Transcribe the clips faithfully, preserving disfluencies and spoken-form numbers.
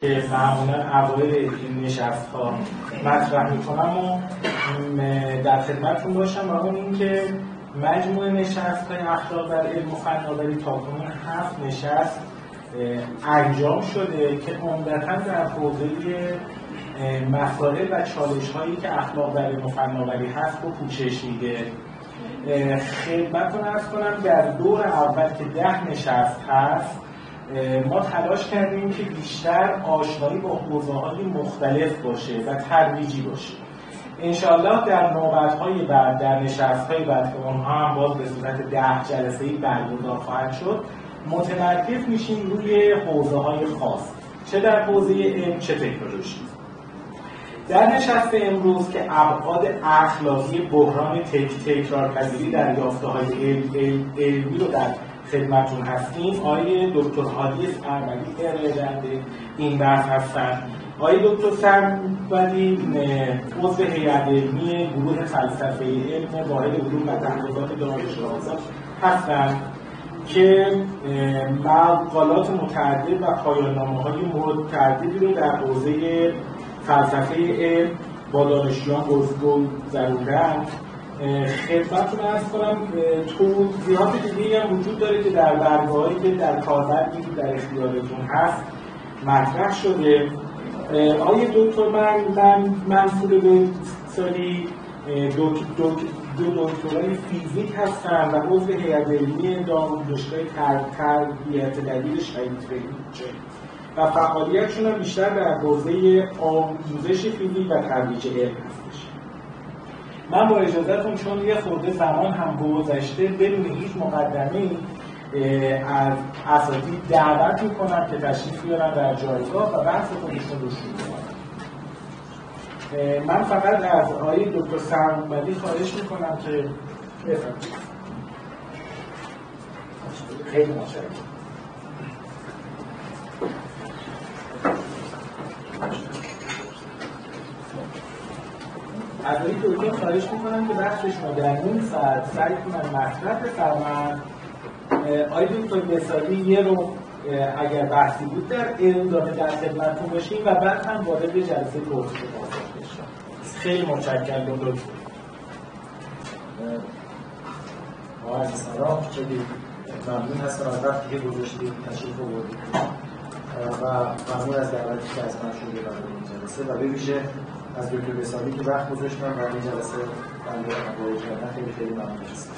که معمولا اوایل این نشست‌ها مطرح می‌کنم و در خدمتتون باشم. و اون اینکه مجموع نشست‌های اخلاق در علم و فناوری تاکنون هفت نشست انجام شده که عمدتاً در حوزه مسائل و چالش‌هایی که اخلاق در علم و فناوری هست رو پوشش میده. خدمتتون عرض کنم در دور اول که ده نشست هست ما تلاش کردیم که بیشتر آشنایی با حوزه‌های مختلف باشه و ترویجی باشه. انشاءالله در نوبت‌های بعد، در نشست‌های بعد که اونها هم باز به صورت ده جلسه‌ای برگزار خواهد شد، متمرکز میشیم روی حوزه‌های خاص، چه در حوزه علم چه تکنولوژی. در نشست امروز که ابعاد اخلاقی بحران تک تکرارپذیری در یافته‌های علمی رو در خدمتتون هستیم، آقای دکتر هادی سرمدی ارائه دهنده این بحث هستند. آقای دکتر سرمدی عضو هیئت علمی گروه فلسفه علم واحد علوم و تحقیقات دانشگاه هستند که مقالات متعدد و پایان‌نامه‌های متعددی رو در حوزه فلسفه علم با دانشجویان گذروندند. خدمتتون عرض کنم توضیحات دیگه‌ای هم وجود داره که در برگه‌هایی که در کاربر می‌گید در اختیارتون هست مطرح شده. آقای دکتر من من منصور به سالی دو دکترای فیزیک هستن و عضو هیئت علمی دانشگاه تربیت دبیر شهید فریدون و فعالیتشون هم بیشتر در حوزه آموزش فیزیک و ترویج علم هستش. من با اجازهتون چون یه خورده زمان هم گذشته بدون هیچ مقدمه‌ای از اساتید دعوت میکنم که تشریف بیارن در جایگاه و بحث خودشون رو شروع کنن. من فقط از آقای دکتر سرمدی خواهش میکنم که بفرمایید. خیلی متشکرم. از آقای دکتر خواهش میکنم که بخشش ما در نیم ساعت سعی کنن مطرح بفرمایند. آقای دکتر بسالی یه رو اگر بحثی بود در ادامه در خدمتتون باشیم و بعد هم وارد جلسه پرسش و پاسخ بشیم. خیلی متشکرم دکتر. آقای سلام، خیلی ممنون هستم از وقتی که گذاشتید تشریف آوردید و ممنون از دعوتی که از من شده برای این جلسه و به ویژه از دکتر بسالی که وقت گذاشتن برای این جلسه بنده رو همراهی کردن. خیلی خیلی ممنون هستم.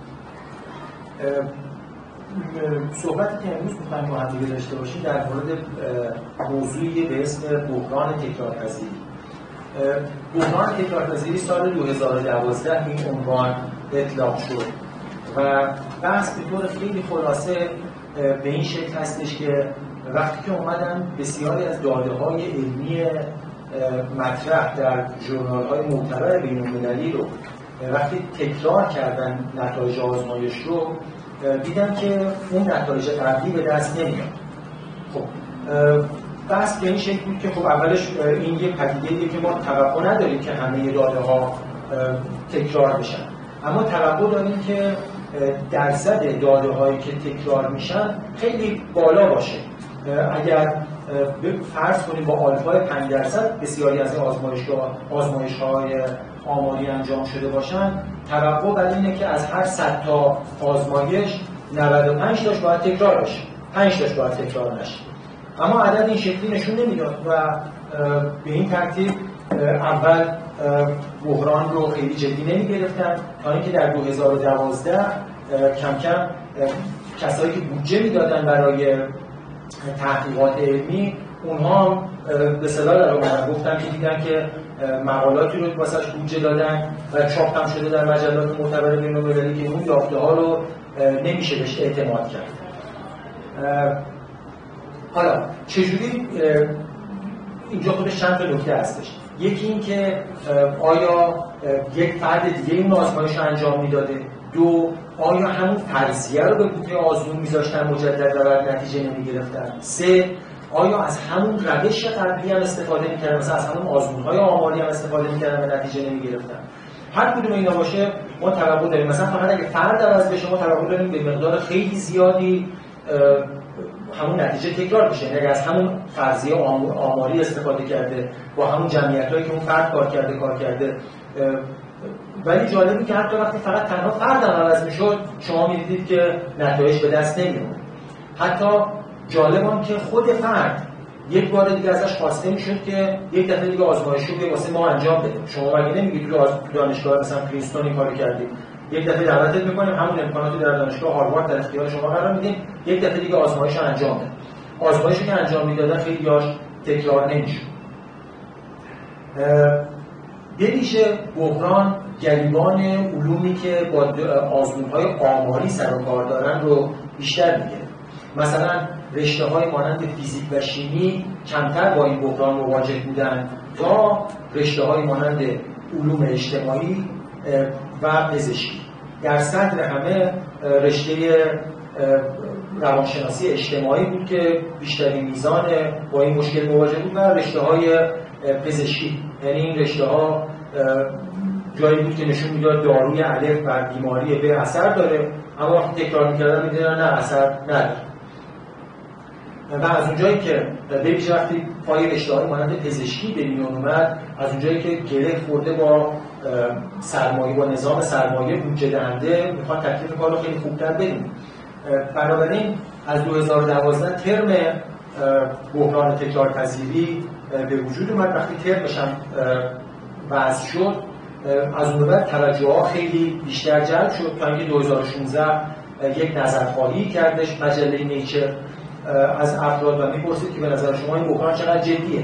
صحبتی که امروز می‌خوایم با هم دیگه داشته باشیم در مورد موضوعی به اسم بحران تکرارپذیری. بحران تکرارپذیری سال دو هزار و دوازده این عنوان اطلاق شد و بحث به طور خیلی خلاصه به این شکل هستش که وقتی که اومدن بسیاری از داده‌های علمی مطرح در ژورنال‌های معتبر بین‌المللی رو وقتی تکرار کردن نتایج آزمایش رو دیدن که اون نتایج قبلی به دست نمیاد. خب بحث به این شکل بود که خب اولش این یه پدیده‌ایه که ما توقع نداریم که همه داده‌ها تکرار بشن، اما توقع داریم که درصد داده‌هایی که تکرار میشن خیلی بالا باشه. اگر فرض کنیم با آلفای پنج درصد بسیاری از این آزمایش‌ها آزمایش‌های آماری انجام شده باشن، توقع بر اینه که از هر صد تا آزمایش نود و پنج تاش باید تکرار بشه، پنج تاش باید تکرار نشه. اما عدد این شکلی نشون نمیداد و به این ترتیب اول بحران رو خیلی جدی نمیگرفتن تا اینکه در دو هزار و دوازده کم کم کسایی که بودجه میدادن برای تحقیقات علمی اونها به اصطلاح در اومدن گفتن که دیدن که مقالاتی رو واسش بودجه دادن و چاپ هم شده در مجلات معتبر بین‌المللی که اون یافته‌ها رو نمیشه بهش اعتماد کرد. حالا چجوری اینجا خودش چند تا نکته هستش. یکی این که آیا یک فرد دیگه این آزمایش رو انجام میداده؟ دو، آیا همون فرضیه رو به بوته آزمون میذاشتن مجدد و بعد نتیجه نمیگرفتن؟ سه، آیا از همون روش قبلی هم استفاده میکردن، مثلا از همون آزمون‌های آماری هم استفاده میکردن و نتیجه نمیگرفتن؟ هر کدوم اینا باشه ما توقع داریم مثلا فقط اگه فرد عوض بشه ما توقع داریم به مقدار خیلی زیادی همون نتیجه تکرار میشه. یعنی از همون فرضیه آماری استفاده کرده، با همون جمعیتایی که اون فرد کار کرده کار کرده. ولی جالبی که حتی وقتی فقط تنها فرد عوض میشد شما میدیدید که نتایج به دست نمیاد. حتی جالبم که خود فرد یک بار دیگه ازش خواسته میشد که یک دفعه دیگه آزمایش رو واسه ما انجام بده. شما مگه نمیگید تو دانشگاه مثلا پرینستون این کارو کردید، یک دفعه دعوتت میکنیم، همون امکانات رو در دانشگاه هاروارد در اختیار شما قرار میدیم، یک دفعه دیگه آزمایش رو انجام بده. آزمایشی که انجام میدادن خیلی‌هاش تکرار نمیشد. به ویژه بحران گریبان علومی که با آزمون‌های آماری سر و کار دارن رو بیشتر میگیره. مثلا رشته‌های مانند فیزیک و شیمی کمتر با این بحران مواجه بودن تا رشته‌های مانند علوم اجتماعی و پزشکی. در صدر همه رشته روانشناسی اجتماعی بود که بیشترین میزان با این مشکل مواجه بود و رشته‌های پزشکی. یعنی این رشته‌ها جایی بود که نشون میداد داروی الف بر بیماری به اثر داره، اما وقتی تکرار می‌کردن می‌دیدن نه اثر نداره. و از اونجایی که به ویژه وقتی پای رشته‌های مانند پزشکی به میون اومد، از اونجایی که گره خورده با سرمایه با نظام سرمایه بودجه دهنده، میخواد تکلیف کار رو خیلی خوبتر بدیم. بنابراین از دو هزار و دوازده ترم بحران تکرارپذیری به وجود اومد. وقتی ترمش هم وضع شد، از اون بعد توجه‌ها خیلی بیشتر جلب شد تا اینکه دو هزار و شانزده یک نظرخواهی کردش مجله نیچر از افراد و میپرسید که به نظر شما این بحران چقدر جدیه.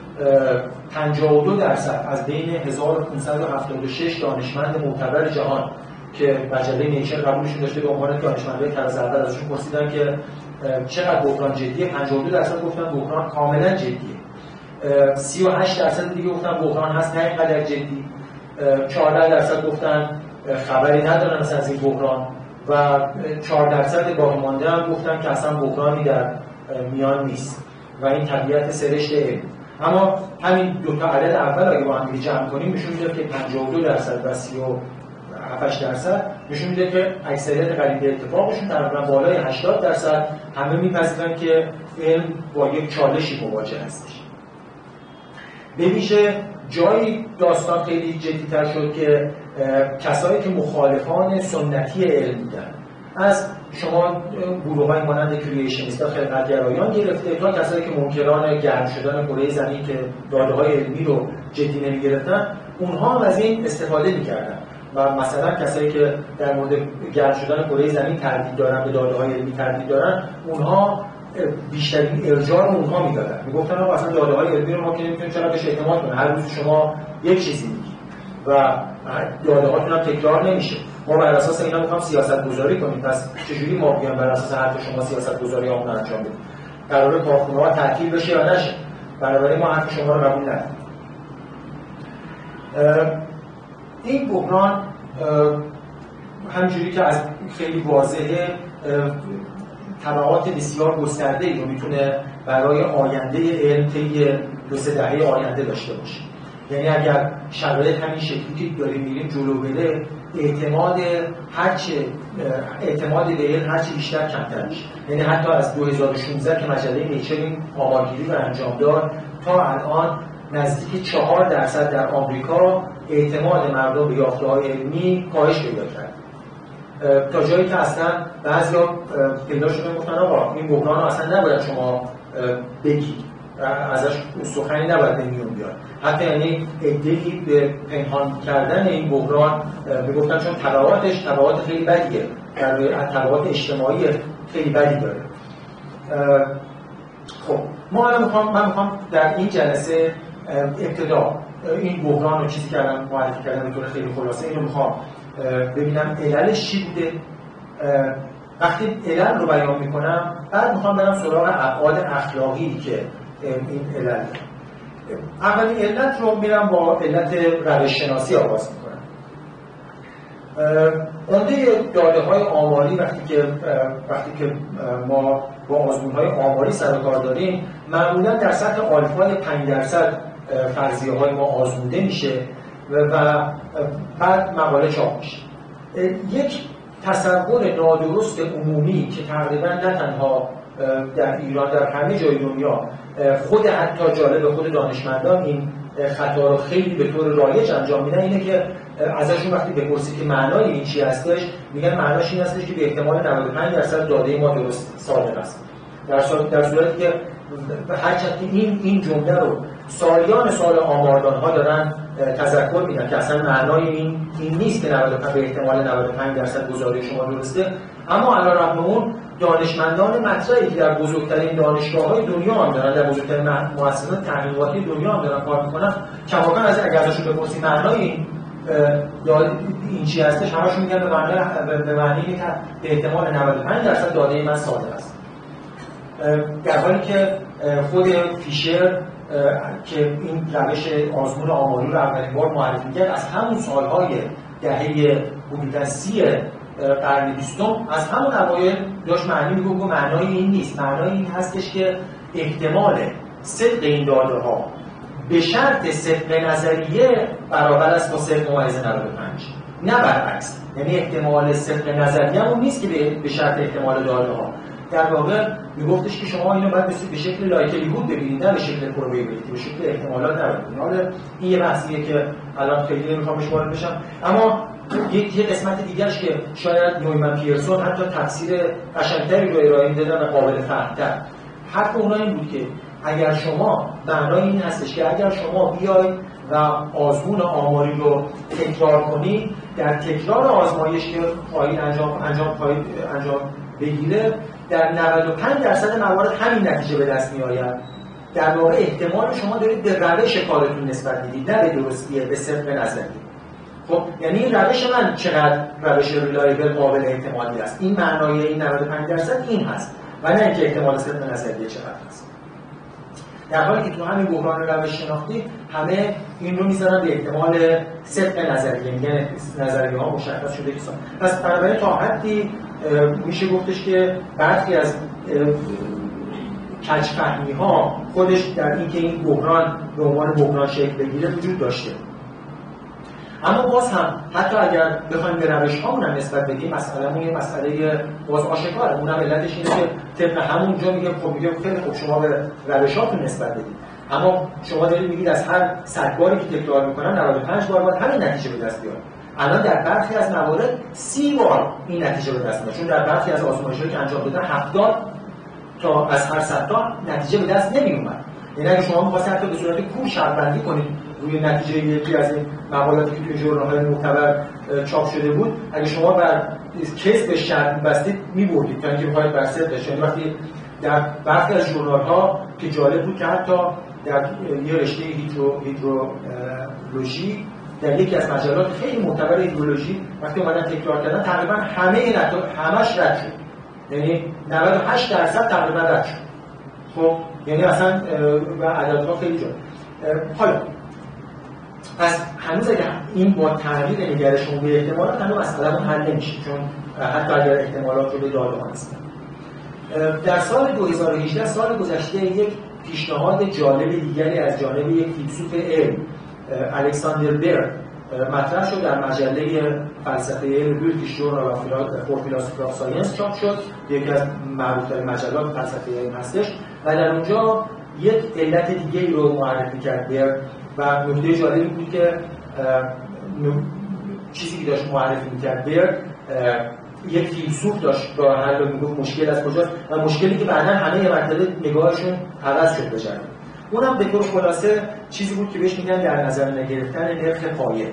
پنجاه و دو درصد از بین هزار و پانصد و هفتاد و شش دانشمند معتبر جهان که مجله نیچر قبولشون داشته به عنوان دانشمندای طراز اول، ازشون پرسیدن که چقدر بحران جدیه. پنجاه و دو درصد گفتن بحران کاملا جدیه. سی و هشت درصد دیگه گفتن بحران هست نه اینقدر جدی. چهارده درصد گفتن خبری ندارن مثلا از این بحران و چهار درصد باقی مانده هم گفتن که اصلا بحرانی در میان نیست و این طبیعت سرشت علم. اما همین دو تا عدد اول اگه با هم جمع کنیم نشون میده که پنجاه و دو درصد و سی و هفت درصد نشون میده که اکثریت قریب اتفاقشون تقریبا بالای هشتاد درصد همه میپذیرن که علم با یک چالشی مواجه هستش. به ویژه جایی داستان خیلی جدی‌تر شد که کسایی که مخالفان سنتی علم بودن، از شما گروه‌های مانند کریشنیست‌ها خلقت‌گرایان گرفته تا کسایی که منکران گرم شدن کره زمین که داده‌های علمی رو جدی نمی‌گرفتن، اونها هم از این استفاده می‌کردن و مثلا کسایی که در مورد گرم شدن کره زمین تردید دارن، به داده‌های علمی تردید دارن، اونها بیشترین ارجاع رو اونها میدادن. میگفتن آقا اصلا داده‌های علمی رو ما که نمی‌تونیم چرا بهش اعتماد کنیم، هر روز شما یک چیزی میگید و داده‌هاتون هم تکرار نمیشه. ما بر اساس اینا می‌خوام سیاست‌گذاری کنیم، پس چجوری ما بیان بر اساس حرف شما سیاست‌گذاریامون رو انجام بدیم؟ قراره کارخونه‌ها تعطیل بشه یا نشه؟ بنابراین ما حرف شما رو قبول نداریم. این بحران همینجوری که از خیلی واضحه تبعات بسیار گسترده‌ای رو میتونه برای آینده علم طی دو سه دهه آینده داشته باشه. یعنی اگر شرایط همین شکلی که داریم میریم جلو بره، اعتماد هرچه اعتماد به علم هرچه بیشتر کمتر میشه. یعنی حتی از دو هزار و شانزده که مجله نیچر این آمارگیری رو انجام داد تا الان نزدیک چهار درصد در آمریکا اعتماد مردم به یافته‌های علمی کاهش پیدا کرد. تا جایی که اصلا بعضیا پیدا شدن گفتن آقا این بحران رو اصلا نباید شما بگید، ازش سخنی نباید به میون بیاد. حتی یعنی ادعی به پنهان کردن این بحران میگفتن چون تبعاتش تبعات خیلی بدیه، در تبعات اجتماعی خیلی بدی داره. خب ما الان میخوام من میخوام در این جلسه ابتدا این بحران رو چیزی کردم معرفی کردم به طور خیلی خلاصه، اینو میخوام ببینم عللش چی بوده. وقتی علل رو بیان میکنم بعد میخوام برم سراغ ابعاد اخلاقی که این علل. اولین علت رو میرم با علت روش شناسی آغاز میکنم. عمده داده های آماری وقتی که وقتی که ما با آزمون های آماری سر و کار داریم، معمولا در سطح آلفای پنج درصد فرضیه های ما آزموده میشه و بعد مقاله چاپ میشه. یک تصور نادرست عمومی که تقریبا نه تنها در ایران در همه جای دنیا خود حتی جالب خود دانشمندان این خطا رو خیلی به طور رایج انجام میدن اینه که ازشون وقتی بپرسی که معنای این چی هستش میگن معناش این هستش که به احتمال نود و پنج درصد داده ما درست صادق است. در در صورتی که هرچند که این این جمله رو سالیان سال آماردان‌ها دارن تذکر میدن که اصلا معنای این این نیست که نود و پنج به احتمال نود و پنج درصد گزاره شما درسته، اما علی رغم اون دانشمندان مطرحی که در بزرگترین دانشگاه‌های دنیا هم دارن، در بزرگترین مؤسسات تحقیقاتی دنیا هم دارن کار میکنن، کماکان از اگر ازشون بپرسی معنای این این چی هستش همشون میگن به معنی به معنی که به احتمال نود و پنج درصد داده من صادق است. در حالی که خود فیشر که این روش آزمون آماری رو اولین بار معرفی کرد از همون سالهای دهه حدود سی قرن بیستم از همون اوایل داشت معنی میگفت که معنای این نیست، معنای این هستش که احتمال صدق این داده ها به شرط صدق نظریه برابر است با صدق ممیز نود و پنج، نه برعکس. یعنی احتمال صدق نظریه همون نیست که به شرط احتمال داده ها. در واقع میگفتش که شما اینو باید به شکل لایکلیهود ببینید، نه به شکل پروبیبیلیتی، به شکل احتمالات نبینید. حالا این یه بحثیه که الان خیلی نمیخوام بهش وارد بشم، اما یه قسمت دیگرش که شاید نویمن پیرسون حتی تفسیر قشنگتری رو ارائه میدادن و قابل فهم‌تر. حرف اونها این بود که اگر شما معنای این هستش که اگر شما بیاید و آزمون آماری رو تکرار کنید، در تکرار آزمایش که خواهید انجام انجام خواهید انجام بگیره، در نود و پنج درصد موارد همین نتیجه به دست می‌آید. در واقع احتمال شما دارید به روش کارتون نسبت میدید، نه به درستیه، به صدق نظری. خب یعنی این روش من چقدر روش ریلایبل قابل احتمالی است. این معنای این نود و پنج درصد این هست و نه اینکه احتمال صدق نظری چقدر است. در حالی که تو همین بحران روش شناختی همه این رو میذارن به احتمال صدق نظریه، میگن نظریه ها مشخص شده که سا. پس بنابراین تا حدی میشه گفتش که برخی از کج‌فهمی ها خودش در اینکه این بحران به عنوان بحران شکل بگیره وجود داشته. اما باز هم حتی اگر بخوایم به روش هامون هم نسبت بدیم، مسئله‌مون یه مسئله باز آشکاره. اونم علتش اینه که طبق همونجا میگه خب میگه خیلی خوب شما به روشاتون نسبت بدید، اما شما دارید میگید از هر صد باری که تکرار میکنن نود و پنج بار باید همین نتیجه به دست بیاد. الان در برخی از موارد سی بار این نتیجه به دست میاد، چون در برخی از آزمایش‌هایی که انجام دادن هفتاد تا از هر صد تا نتیجه به دست نمیومد. یعنی اگه شما می‌خواستید حتی به صورت کور شرط‌بندی کنید روی نتیجه یکی از این مقالاتی که توی ژورنال‌های معتبر چاپ شده بود، اگه شما بر کسب شرط بستید می‌بردید تا اینکه بخواید بر صدقش. یعنی وقتی در برخی از ژورنال‌ها که جالب بود که حتی در یه رشته هیدرو هیدرولوژی در یکی از مجلات خیلی معتبر هیدرولوژی وقتی اومدن تکرار کردن تقریبا همه همش رد شد، یعنی نود و هشت درصد تقریبا رد شد. خب یعنی اصلا و عددها خیلی جالب. حالا پس هنوز اگر این با تغییر نگرشمون به احتمالات هنوز مسئله‌مون حل نمیشه، چون حتی اگر احتمالات رو به داده ها هستن. در سال دو هزار و هجده سال گذشته یک پیشنهاد جالب دیگری از جانب یک فیلسوف علم الکساندر برن مطرح شد، در مجله فلسفه علم بریتیش جورنال فور فیلاسوفی آف ساینس چاپ شد، یکی از معروف‌ترین مجلات فلسفه علم هستش و در اونجا یک علت دیگری رو معرفی کرد برن و نکته جالبی بود که چیزی که داشت معرفی می‌کرد برن یک فیلسوف داشت راه حل رو میگفت مشکل از کجاست و مشکلی که بعداً همه یه مرتبه نگاهشون عوض شد بشه. اونم به طور خلاصه چیزی بود که بهش میگن در نظر نگرفتن نرخ پایه،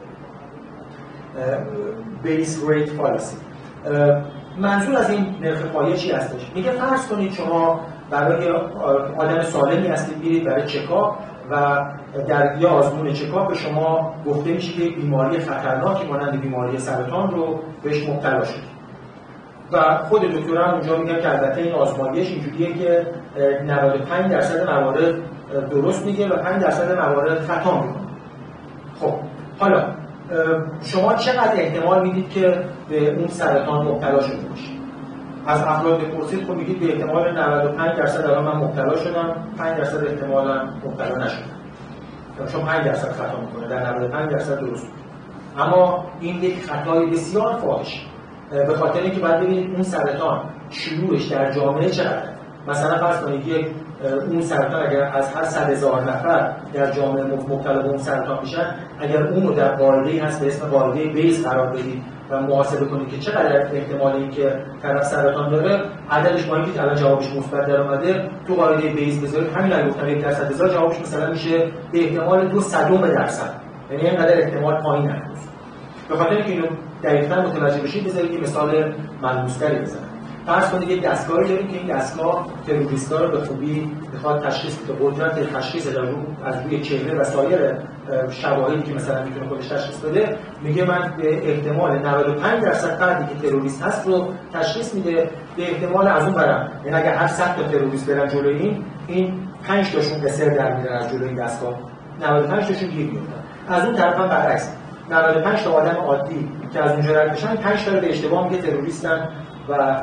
بیس ریت فالسی. منظور از این نرخ پایه چی هستش؟ میگه فرض کنید شما برای آدم سالمی هستید میرید برای چکاپ و در یه آزمون چکاپ به شما گفته میشه که بیماری خطرناکی مانند بیماری سرطان رو بهش مبتلا شدید و خود دکتر هم اونجا میگن که البته این آزمایش اینجوریه که نود و پنج درصد موارد درست میگه و پنج درصد موارد خطا میکنه. خب حالا شما چقدر احتمال میدید که به اون سرطان مبتلا شده باشید؟ از افراد بپرسید، خب میگید به احتمال نود و پنج درصد الان من مبتلا شدم، پنج درصد احتمالاً مبتلا نشدم. چون پنج درصد خطا میکنه، در نود و پنج درصد درست. اما این یک خطای بسیار فاحش، به خاطر اینکه باید ببینید اون سرطان شیوعش در جامعه چقدر. مثلا فرض کنید یک اون سرطان اگر از هر صد هزار نفر در جامعه مبتلا به اون سرطان میشن، اگر اون رو در قاعده‌ای هست به اسم قاعده بیز قرار بدید و محاسبه کنید که چقدر احتمال این که طرف سرطان داره، عددش با اینکه الان جوابش مثبت در اومده تو قاعده بیز بذارید، همین الان گفتم یک درصد هزار جوابش مثلا میشه به احتمال دو صدم درصد، یعنی اینقدر احتمال پایین هست. به خاطر اینکه اینو دقیقاً متوجه بشید بذارید یه مثال ملموس‌تری بزنم. فرض کنید یک دستگاهی داریم که این دستگاه تروریست‌ها رو به خوبی بخواد تشخیص بده، قدرت تشخیص در رو از روی چهره و سایر شواهدی که مثلا میتونه خودش تشخیص بده، میگه من به احتمال نود و پنج درصد فردی که تروریست هست رو تشخیص میده، به احتمال از اون برم، یعنی اگه هر صد تا تروریست برن جلوی این این پنج تاشون قصر در میرن از جلوی این دستگاه، نود و پنج تاشون گیر میافتن. از اون طرف هم برعکس، نود و پنج تا آدم عادی که از اونجا رد بشن، پنج تا رو به اشتباه میگه تروریستن و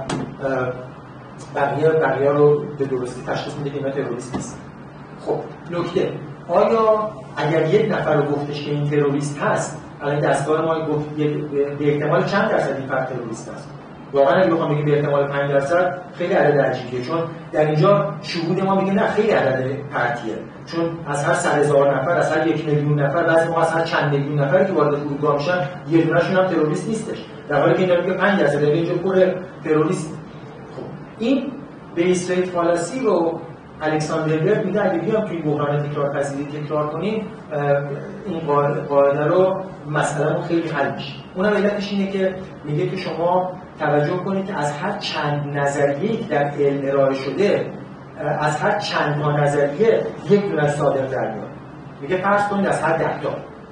بقیه بقیه رو به درستی تشخیص میده که اینا تروریست نیست. خب نکته، آیا اگر یک نفر رو گفتش که این تروریست هست، الان دستگاه ما گفت به احتمال چند درصد این فرد تروریست است؟ واقعا اگه بخوام بگیم به احتمال پنج درصد خیلی عدد عجیبیه، چون در اینجا شهود ما میگه نه خیلی عدد پرتیه، چون از هر صد هزار نفر، از هر یک میلیون نفر، بعضی موقع از هر چند میلیون نفری که وارد فرودگاه میشن یه دونهشون هم تروریست نیستش، در حالی که اینجا میگه پنج درصد، در اینجا پر تروریست. خب این بیس ریت فالاسی رو الکساندر برگ میگه اگه بیام توی بحران تکرارپذیری تکرار کنیم این قاعده رو مثلا خیلی حل میشه. اونم علتش اینه که میگه که شما توجه کنید که از هر چند نظریه‌ای که در علم ارائه شده، از هر چند تا نظریه یک دونه صادق در میاد. میگه فرض کنید از هر ده تا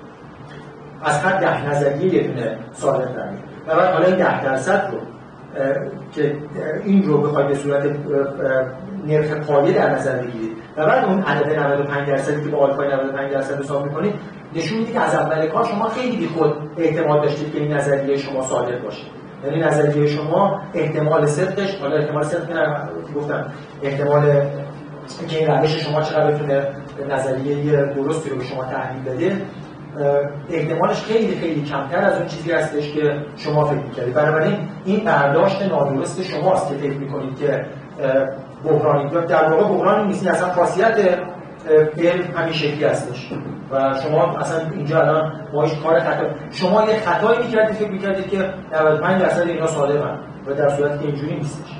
از هر ده نظریه یک دونه صادق در میاد و بعد حالا این ده درصد رو که این رو بخواید به صورت نرخ پایه در نظر بگیرید و بعد اون عدد نود و پنج درصدی که با آلفای نود و پنج درصد حساب می‌کنید، نشون میده که از اول کار شما خیلی بی خود اعتماد داشتید که این نظریه شما صادق باشه. یعنی نظریه شما احتمال صدقش، حالا احتمال صدق که گفتم احتمال که این روش شما چقدر بتونه نظریه درستی رو به شما تحلیل بده، احتمالش خیلی خیلی کمتر از اون چیزی هستش که شما فکر می‌کردید. بنابراین این برداشت نادرست شماست که فکر می‌کنید که بحرانی، در واقع بحرانی نیست، اصلا خاصیت علم همین شکلی هستش و شما اصلا اینجا الان با هیچ کار خطا، شما یه خطایی می‌کردید فکر می‌کردید که نود و پنج درصد اینا صادقن و در صورتی که اینجوری نیستش.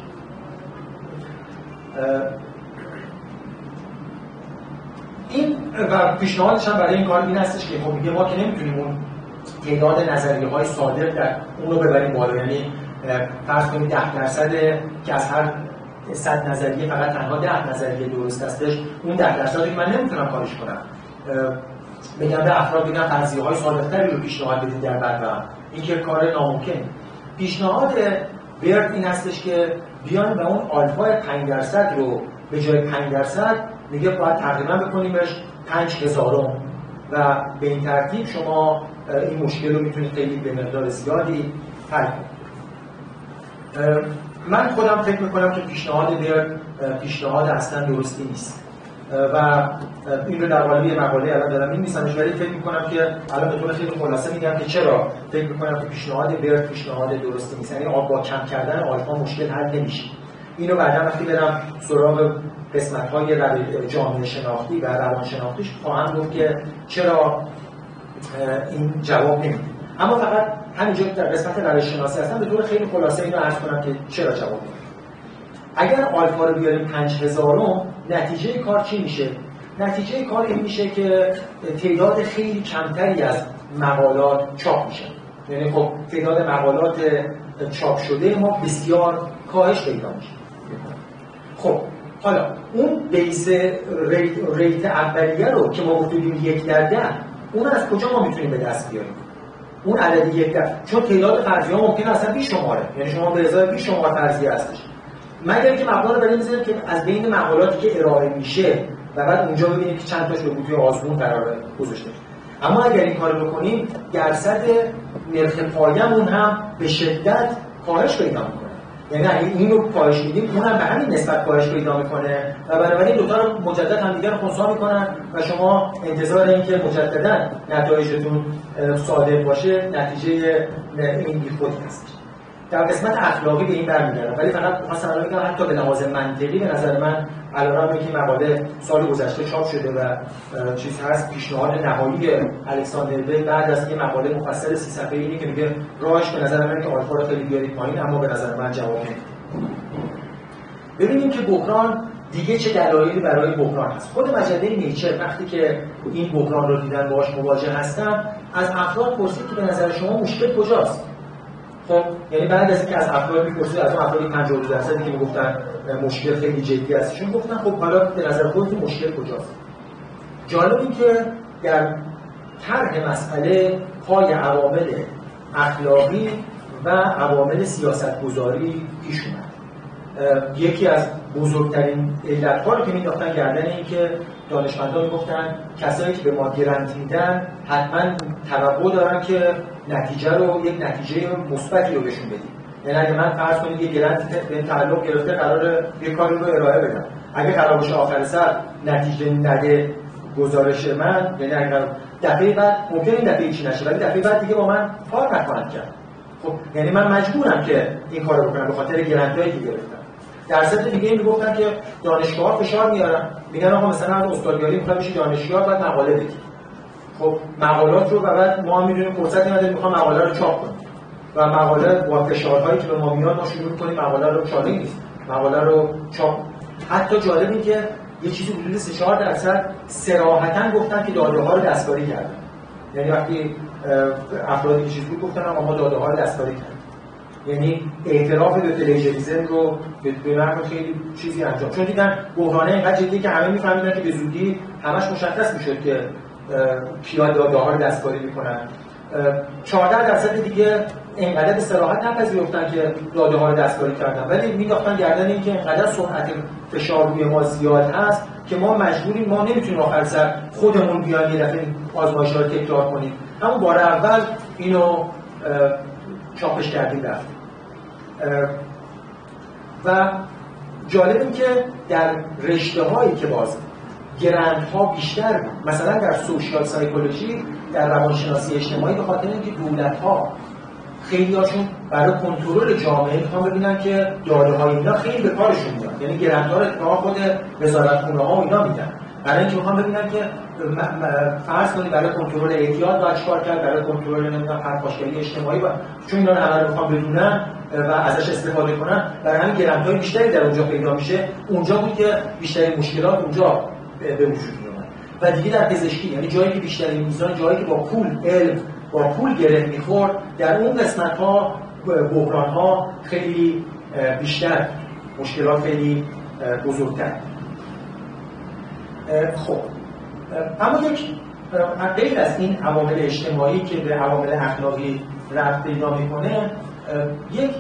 این و پیشنهادش هم برای این کار این هستش که خب میگه ما که نمیتونیم اون تعداد نظریه‌های صادق در اون رو ببریم بالا، یعنی فرض کنید ده درصد که از هر صد نظریه فقط تنها ده نظریه درست هستش، اون ده درصد که من نمیتونم کارش کنم. بگم به افراد بگم فرضیه‌های صادق‌تری رو پیشنهاد بدید در برنامه، این که کار ناممکن. پیشنهاد برگ این هستش که بیان به اون آلفای پنج درصد رو به جای پنج درصد میگه باید تقریبا بکنیمش پنج هزارم و به این ترتیب شما این مشکل رو میتونید خیلی به مقدار زیادی حل کنید. من خودم فکر میکنم که پیشنهاد برگ پیشنهاد اصلا درستی نیست و این رو در قالب یه مقاله الان دارم می‌نویسمش، ولی فکر میکنم که الان به طور خیلی خلاصه میگم که چرا فکر میکنم که پیشنهاد برگ پیشنهاد درستی نیست. یعنی با کم کردن آلفا مشکل حل نمیشه. اینو بعدا وقتی برم سراغ قسمت‌های جامعه شناختی و روان شناختیش خواهم گفت که چرا این جواب نمیده. اما فقط همینجا در قسمت روش شناسی هستم به طور خیلی خلاصه اینو عرض کنم که چرا جواب نمیده. اگر آلفا رو بیاریم پنج هزارم، نتیجه کار چی میشه؟ نتیجه کار این میشه که تعداد خیلی کمتری از مقالات چاپ میشن. یعنی خب تعداد مقالات چاپ شده ما بسیار کاهش پیدا میشه. خب حالا اون بیس ریت, ریت اولیه رو که ما گفتیم یک در ده، اون از کجا ما میتونیم به دست بیاریم؟ اون عدد یک در، چون تعداد فرضیه ها ممکنه اصلا بیشماره، یعنی شما به ازای بیشمار فرضیه هستش، مگر اینکه مقاله رو برای میذاریم که از بین مقالاتی که ارائه میشه و بعد اونجا ببینیم که چند تاش به بوتوی آزمون قرار گذاشته. اما اگر این کارو بکنیم درصد نرخ پایه‌مون هم به شدت کاهش پیدا میکنه. یعنی اگه این رو کاهش میدیم اونم به همین نسبت کاهش پیدا میکنه و بنابراین دو تا رو مجدد همدیگه رو خنثی میکنن و شما انتظار این که مجددا نتایجتون صادق باشه نتیجه این بیخودی هست. در قسمت اخلاقی به این برمیگردم، ولی فقط خواستم الان بگم حتی به لحاظ منطقی به نظر من الان که مقاله سال گذشته چاپ شده و چیز هست، پیشنهاد نهایی الکساندر بیل بعد از یه مقاله مفصل سی صفحه‌ای اینه که میگه راهش به نظر من که آلفا رو خیلی بیارید پایین، اما به نظر من جواب نمیده. ببینیم که بحران دیگه چه دلایلی برای بحران هست. خود مجله نیچر وقتی که این بحران رو دیدن باهاش مواجه هستن، از افراد پرسید که به نظر شما مشکل کجاست؟ خب یعنی بعد از اینکه از افراد میپرسید، از اون افرادی پنجاه و دو درصدی که میگفتن مشکل خیلی جدی است، چون گفتن خب حالا به نظر خودتون مشکل کجاست؟ جالب این که در طرح مسئله پای عوامل اخلاقی و عوامل سیاستگذاری پیش اومد. یکی از بزرگترین علت‌ها رو که می‌انداختن گردن این که دانشمندان میگفتن کسایی که به ما گرانت میدن حتما توقع دارن که نتیجه رو یک نتیجه مثبتی رو بهشون بدیم. یعنی اگه من فرض کنید یه گرانت به تعلق گرفته قراره یه کاری رو ارائه بدم، اگه قرار باشه آخر سر نتیجه نده گزارش من، یعنی اگر دفعه بعد ممکنه این دفعه چی نشه ولی دفعه بعد دیگه با من کار نخواهند کرد. خب یعنی من مجبورم که این کارو بکنم به خاطر گرانتایی که گرفتم. در ضمن دیگه این میگفتن که دانشگاه‌ها فشار میارن، میگن آقا مثلا از استادیاری میخواد بشی دانشگاه بعد مقاله بگی. خب مقالات رو بعد ما هم میدونیم فرصتی نداریم میخوام مقاله رو چاپ کنیم و مقاله با فشارهایی که به ما میاد ما شروع کنیم مقاله رو چاپی نیست، مقاله رو چاپ. حتی جالب این که یه چیزی حدود سه چهار درصد صراحتاً گفتن که داده ها رو دستکاری کردن. یعنی وقتی افرادی چیز بود گفتن آقا ما داده ها رو دستکاری کردیم. یعنی اعتراف به پلیجریزم رو به معنی خیلی چیزی انجام، چون دیدن بحرانه اینقدر جدیه که همه میفهمیدن که به زودی همش مشخص میشد که کیا داده ها رو دستکاری میکنن. چهارده درصد دیگه اینقدر به صراحت نپذیرفتن که داده ها رو دستکاری کردن، ولی مینداختن گردن این که اینقدر سرعت فشار روی ما زیاد هست که ما مجبوریم، ما نمیتونیم آخر سر خودمون بیان یه دفعه آزمایش‌ها رو تکرار کنیم. همون بار اول اینو چاپش کردیم رفتیم. و جالب این که در رشته هایی که باز گرند ها بیشتر بود، مثلا در سوشیال سایکولوژی، در روانشناسی اجتماعی، به خاطر اینکه دولت ها خیلی هاشون برای کنترل جامعه میخوان ببینن که داده های اینا خیلی به کارشون میاد، یعنی گرند ها رو اتفاقا خود وزارتخونه ها و اینا میدن، برای اینکه میخوان ببینن که فرض کنید برای کنترل اعتیاد باید چیکار کرد، برای کنترل نمیدونم پرخاشگری اجتماعی باید، چون اینا رو همه رو میخوان بدونن و ازش استفاده کنن، برای همین گرندهای بیشتری در اونجا پیدا میشه. اونجا بود که بیشترین مشکلات اونجا به وجود میومد. و دیگه در پزشکی، یعنی جایی که بیشترین میزان جایی که با پول علم با پول گره میخورد، در اون قسمت ها بحران ها خیلی بیشتر، مشکلات خیلی بزرگتر. خب اما یک غیر از این عوامل اجتماعی که به عوامل اخلاقی ربط پیدا میکنه، یک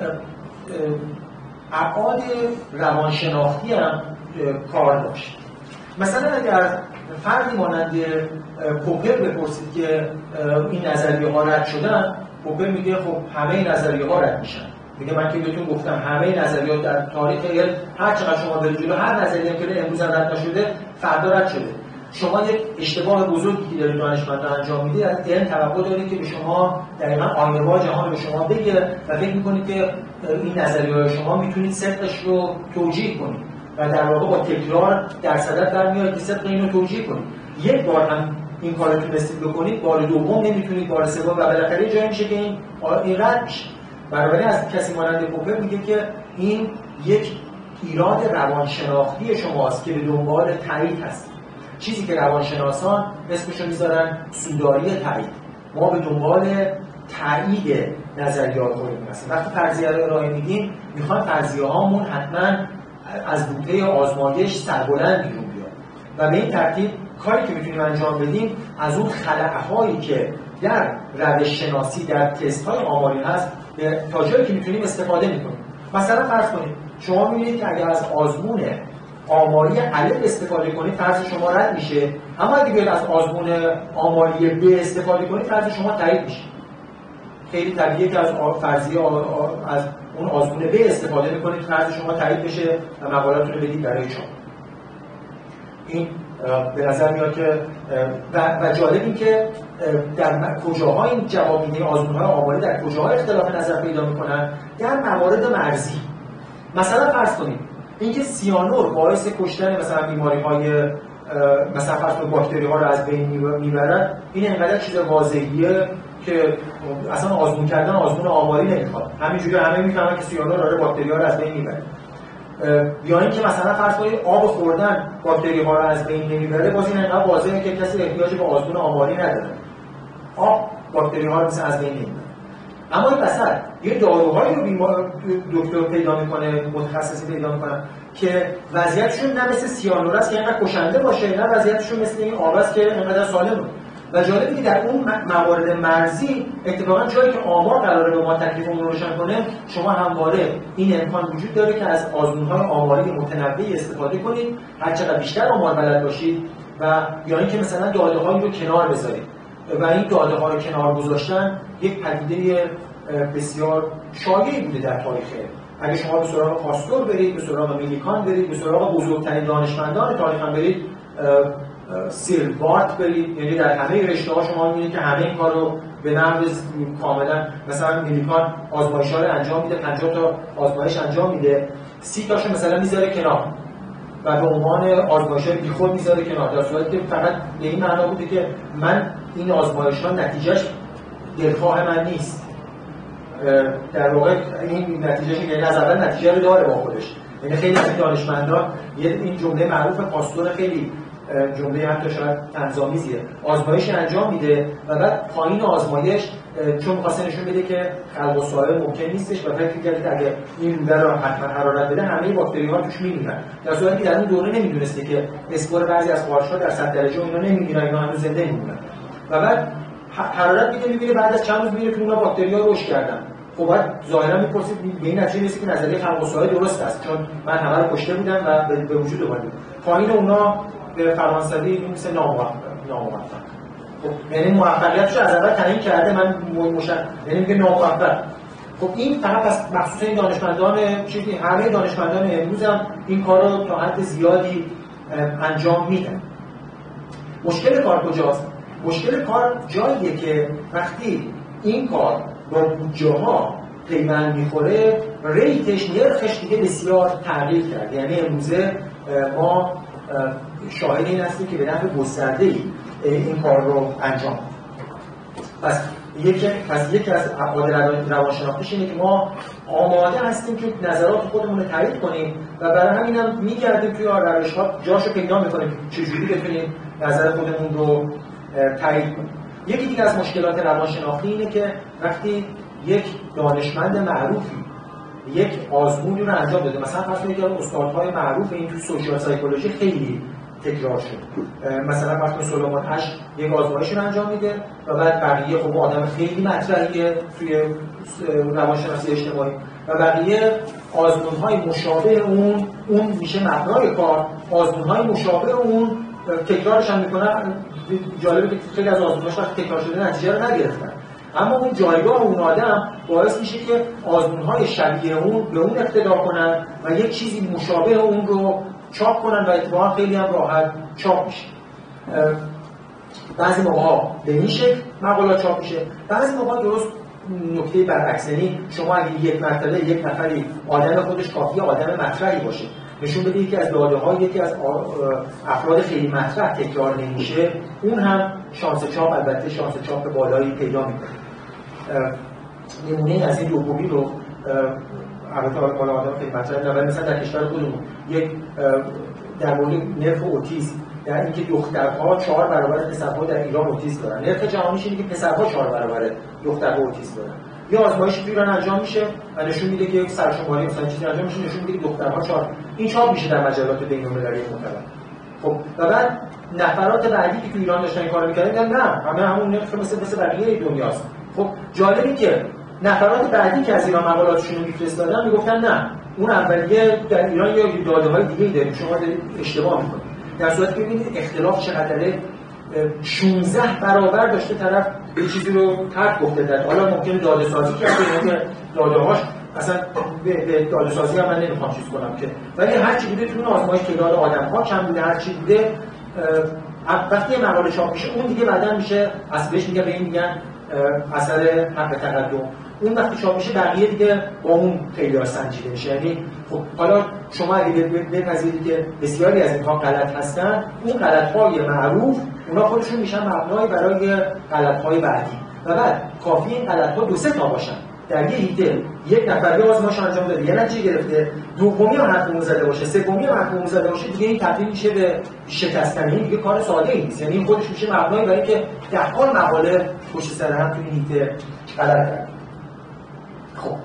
ابعاد روانشناختی هم کار داشت. مثلا اگر فردی مانند پوپر بپرسید که این نظریه ها رد شدن، پوپر میگه خب همه نظریه ها رد میشن. میگه من که بهتون گفتم همه نظریات در تاریخ علم هر چقدر شما برید جلو، هر نظریه‌ای که امروز رد نشده فردا رد شده. شما یک اشتباه بزرگی که دارید دانشمندان انجام میدید، از علم توقع دارید که به شما دقیقاً آینه‌وار جهان به شما بگه و فکر می‌کنید که این نظریه‌های شما میتونید صدقش رو توجیه کنید و در واقع با تکرار در صدد برمیاد که صدق اینو توجیه کنید. یک بار هم این کارو تونستید بکنید، بار دوم نمیتونید، بار سوم، و بالاخره جایی میشه که این این رد میشه. بنابراین از کسی مانند پوپر میگه که این یک ایراد روانشناختی شماست که به دنبال تایید هست. چیزی که روانشناسان اسمشو میذارن سوداری تایید. ما به دنبال تایید نظریات خودمون هستیم. وقتی فرضیه رو ارائه میدیم، میخوان فرضیه هامون حتما از بوته آزمایش سربلند بیرون بیاد و به این ترتیب کاری که میتونیم انجام بدیم از اون خلأهایی که در روش شناسی در تست های آماری هست تا جایی که میتونیم استفاده میکنیم. مثلا فرض کنید شما میبینید که اگر از آزمون آماری الف استفاده کنید فرض شما رد میشه، اما اگه بیاید از آزمون آماری ب استفاده کنید فرض شما تایید میشه. خیلی طبیعیه که از فرضیه از اون آزمون ب استفاده میکنید فرض شما تایید بشه و مقالاتتون رو بدید برای چاپ. این به نظر میاد که و, و جالب این که در کجاها این جواب میده آزمون‌های آماری در کجاها اختلاف نظر پیدا میکنن؟ در موارد مرزی. مثلا فرض کنید اینکه سیانور باعث کشتن مثلا بیماری‌های مثلا فرض کنید باکتری‌ها رو از بین میبرد، این انقدر چیز واضحیه که اصلا آزمون کردن آزمون آماری نمیخواد. همینجوری همه میفهمن که سیانور داره باکتری‌ها رو از بین میبره. یا اینکه مثلا فرض کنید آب خوردن باکتری‌ها رو از بین نمیبره، باز این انقدر واضحه که کسی احتیاج به آزمون آماری نداره. آب باکتری‌ها رو مثلا از بین نمیبره. اما این وسط یه داروهایی رو بیمار دکتر پیدا میکنه، متخصصی پیدا میکنه که وضعیتشون نه مثل سیانور است که اینقدر کشنده باشه، نه وضعیتشون مثل این آب است که اینقدر سالمه. و جالبه که در اون موارد مرزی اتفاقا جایی که آمار قراره به ما تکلیفمون رو روشن کنه، شما همواره این امکان وجود داره که از آزمون‌های آماری متنوعی استفاده کنید، هر چقدر بیشتر آمار بلد باشید، و یا اینکه مثلا داده‌هایی رو کنار بذارید. و این داده‌ها رو کنار گذاشتن یک پدیده بسیار شایعی بوده در تاریخ. اگه شما به سراغ پاستور برید، به سراغ میلیکان برید، به سراغ بزرگترین دانشمندان تاریخ هم برید، سیل بارت برید، یعنی در همه رشته‌ها شما می‌بینید که همه این کارو به نحو کاملا، مثلا میلیکان آزمایش‌ها رو انجام میده، پنجاه تا آزمایش انجام میده، سی تاشو مثلا میذاره کنار و به عنوان آزمایش‌های بیخود میذاره کنار، در صورتی که فقط به این معنا بوده که من این آزمایش‌ها نتیجهش دلخواه من نیست. در واقع این نتیجهش یعنی از اول نتیجه رو داره با خودش. یعنی خیلی از دانشمندان یه این جمله معروف پاستور خیلی جمله حتی شاید طنزآمیزیه، آزمایش انجام میده و بعد پایین آزمایش چون می‌خواسته نشون بده که خلق السائل ممکن نیستش و فکر کرد اگه این روده رو حتما حرارت بده همه باکتری‌ها توش میمیرن، در صورتی که در اون دوره نمیدونسته که اسپور بعضی از قارچ‌ها در صد درجه و اینا نمیمیرن، اینا هنوز زنده میمونن. و بعد حرارت میده میبینه بعد از چند روز میبینه که اونا باکتری‌ها رشد کردن. خب بعد ظاهرا میپرسید به این نتیجه رسید که نظریه خلق السائل درست است، چون من همه رو کشته بودم و به وجود اومده. پایین اونا به فرانسوی میگه ناموفق ناموفق. خب یعنی موفقیتش از اول تعیین کرده، من مشخص یعنی میگه ناموفق. خب این فقط از مخصوص این دانشمندان چیزی، همه دانشمندان امروز هم این کارو تا حد زیادی انجام میدن. مشکل کار کجاست؟ مشکل کار جاییه که وقتی این کار با بودجه‌ها پیوند میخوره، ریتش نرخش دیگه بسیار تغییر کرد. یعنی امروزه ما شاهد این هستیم که به نحو گسترده‌ای این کار رو انجام. پس یک پس یکی از ابعاد روانشناختیش اینه که ما آماده هستیم که نظرات خودمون رو تایید کنیم و برای همین هم می‌گردیم توی روش‌ها جاشو پیدا می‌کنیم که چجوری بتونیم نظر خودمون رو تایید کنیم. یکی دیگه از مشکلات روانشناختی اینه که وقتی یک دانشمند معروفی یک آزمونی رو انجام داده، مثلا فرض کنید که استادهای معروف این تو سوشیال سایکولوژی خیلی تکرار شد، مثلا فرض کنید سلمان اش یک آزمایش رو انجام میده و بعد بقیه خب آدم خیلی مطرحیه توی روانشناسی اجتماعی و بقیه آزمون‌های مشابه اون اون میشه مبنای کار، آزمون‌های مشابه اون تکرارش هم میکنن. جالبه که خیلی از آزمون‌هاش وقتی تکرار شده نتیجه رو نگرفتن، اما اون جایگاه اون آدم باعث میشه که آزمون‌های شبیه اون به اون اقتدا کنن و یک چیزی مشابه اون رو چاپ کنن و اتفاقا خیلی هم راحت چاپ میشه. بعضی موقع‌ها به این شکل مقالات چاپ میشه، بعضی موقع درست نکته برعکس، یعنی شما اگه یک مرتبه یک نفری آدم خودش کافیه آدم مطرحی باشه نشون بده یکی از داده‌ها یکی از افراد خیلی مطرح تکرار نمیشه، اون هم شانس چاپ البته شانس چاپ بالایی پیدا میکنه. نمونه از این دومی رو البته حالا آدم خیلی مطرح نه، مثلا در کشور خودمون یک در مورد نرخ اوتیسم، در اینکه دخترها چهار برابر پسرها در ایران اوتیسم دارن. نرخ جهانیش اینه که پسرها چهار برابر دخترها اوتیسم دارن. یه آزمایشی تو ایران انجام میشه و نشون میده که یک سرشماری مثلا چیزی انجام میشه نشون میده که دخترها چهار، این چاپ میشه در مجلات بین‌المللی معتبر. خب و بعد نفرات بعدی که تو ایران داشتن این کارو میکردن نه همه همون نرخ مثل مثل بقیه دنیاست. خب جالبی که نفرات بعدی که از ایران مقالاتشون رو میفرستادن میگفتن نه اون اولیه در ایران یا داده‌های دیگه‌ای داریم، شما دارید اشتباه میکنید. در صورتی که ببینید اختلاف چقدره، شانزده برابر داشته طرف یه چیزی رو ترک گفته داد. حالا ممکنه داده سازی کرده یا داده‌هاش اصلا به داده سازی هم من نمیخوام چیز کنم که، ولی هر چی بوده تو اون آزمایش تعداد آدم‌ها کم بوده، هر چی بوده وقتی یه مقاله چاپ میشه اون دیگه بعداً میشه اصلش میگه به این میگن اثر حق تقدم. اون وقتی چاپ میشه بقیه دیگه با اون خیلی سنجیده میشه. یعنی خب حالا شما اگه بپذیرید که بسیاری از اینها غلط هستن، اون غلط‌های معروف اونا خودشون میشن مبنای برای غلط‌های بعدی و بعد کافی این غلط‌ها دو سه تا باشن. در یه هیته یک نفر یه آزمایش انجام داده، یه نتیجه گرفته، دومی هم حرف زده باشه، سومی هم حرف زده باشه، دیگه این تبدیل میشه به شکستن. این دیگه کار ساده ای نیست. یعنی این خودش میشه مبنای برای که ده‌ها مقاله پشت سر هم توی این هیته غلط کرد. خب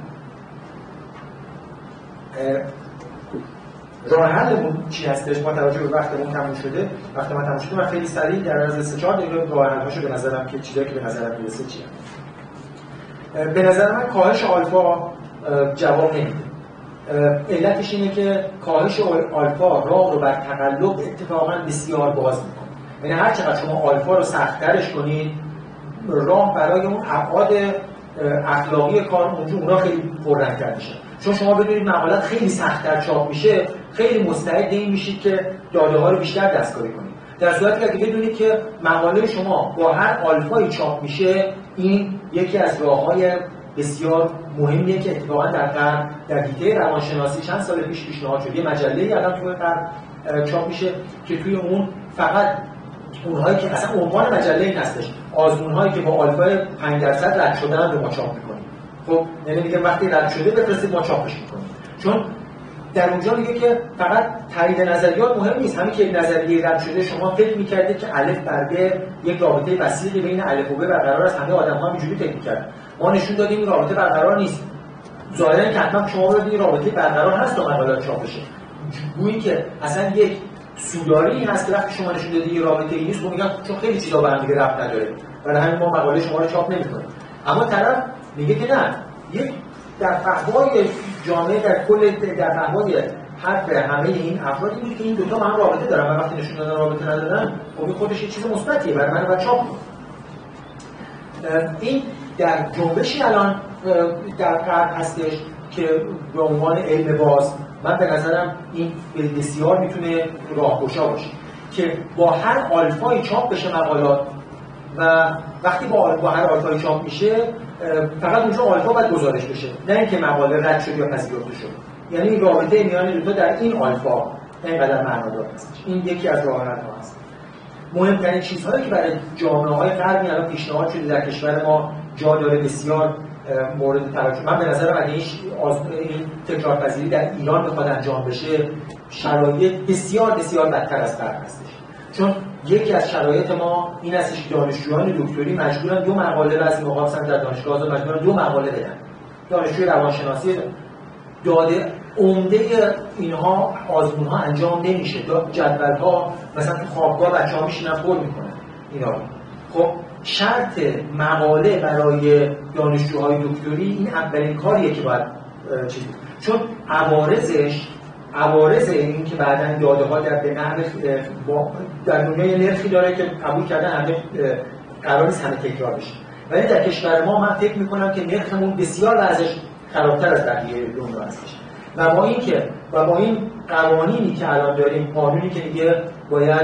راه حلمون چی هستش؟ با توجه به وقتمون تموم شده، وقت ما تموم شده و خیلی سریع در عرض سه چهار دقیقه راه حل‌هاشو به نظرم که چیزایی که به نظرم میرسه چیه. به نظر من کاهش آلفا جواب نمیده. علتش اینه که کاهش آلفا راه رو بر تقلب اتفاقا بسیار باز میکنه. یعنی هر چقدر شما آلفا رو سخت‌ترش کنید، راه برای اون ابعاد اخلاقی کار اونجا اونا خیلی پررنگ‌تر میشه. چون شما بدونید مقالات خیلی سخت‌تر چاپ میشه، خیلی مستعد این میشید که داده‌ها رو بیشتر دستکاری کنید. در صورتی که اگه بدونید که مقاله شما با هر آلفایی چاپ میشه، این یکی از راه‌های بسیار مهمیه که اتفاقا در قرن در حیطه روانشناسی چند سال پیش پیشنهاد شد. یه مجله‌ای الان توی قرن چاپ میشه که توی اون فقط اونهایی که اصلا عنوان مجله این هستش، آزمون‌هایی که با آلفا پنج درصد رد شدن رو ما چاپ می‌کنیم. خب یعنی میگه وقتی رد شده بفرستید ما چاپش می‌کنیم. چون در اونجا میگه که فقط تایید نظریات مهم نیست. همین که نظریه رد شده شما فکر می‌کردید که الف بر ب یک رابطه وسیقی بین الف و ب برقرار است، همه آدم‌ها اینجوری فکر می‌کردن. ما نشون دادیم این رابطه برقرار نیست. ظاهراً که حتما شما رو این رابطه برقرار هست تا مقالات چاپ بشه. گویی که اصلا یک سوداری هست که وقتی شما نشون دادید یه رابطه ای نیست، خب میگن چون خیلی چیزا با هم دیگه ربط نداره، برای همین ما مقاله شما رو چاپ نمی‌کنیم. اما طرف میگه که نه، یک در فهوای جامعه در کل در فهوای حرف همه این افراد این بود که این دو تا با هم رابطه دارن و وقتی نشون دادن رابطه ندارن، خب خودش یه چیز مثبتیه برای من باید چاپ کنم. این در جنبشی الان در غرب هستش که به عنوان علم باز، من به نظرم این بسیار میتونه راهگشا باشه که با هر آلفایی چاپ بشه مقالات و وقتی با, با هر آلفایی چاپ میشه فقط اونجا آلفا باید گزارش بشه، نه اینکه مقاله رد شد یا پذیرفته شد. یعنی این رابطه میان دو تا در این آلفا اینقدر معنادار هست. این یکی از راه‌حل‌ها است. مهمترین چیزهایی که برای جامعه‌های غربی الان پیشنهاد شده در کشور ما جا داره بسیار مورد توجه. من به نظرم اگه این تکرارپذیری در ایران بخواد انجام بشه، شرایط بسیار بسیار بدتر از غرب هستش. چون یکی از شرایط ما این هستش که دانشجویان دکتری مجبورن دو مقاله بعضی موقع در دانشگاه آزاد مجبورن دو مقاله بدن. دانشجوی روانشناسی داده عمده اینها آزمون‌ها انجام نمیشه. جدول‌ها مثلا تو خوابگاه بچه‌ها میشینن پر میکنن اینا. خب شرط مقاله برای دانشجوهای دکتری این اولین کاریه که باید چیز، چون عوارضش عوارض این که بعداً داده‌ها در به نحو در دنیا یه نرخی داره که قبول کردن همه قرار نیست همه تکرار بشه. ولی در کشور ما من فکر می‌کنم که نرخمون بسیار ازش خرابتر از بقیه دنیا هستش. و با این که و با این قوانینی که الان داریم، قانونی که دیگه باید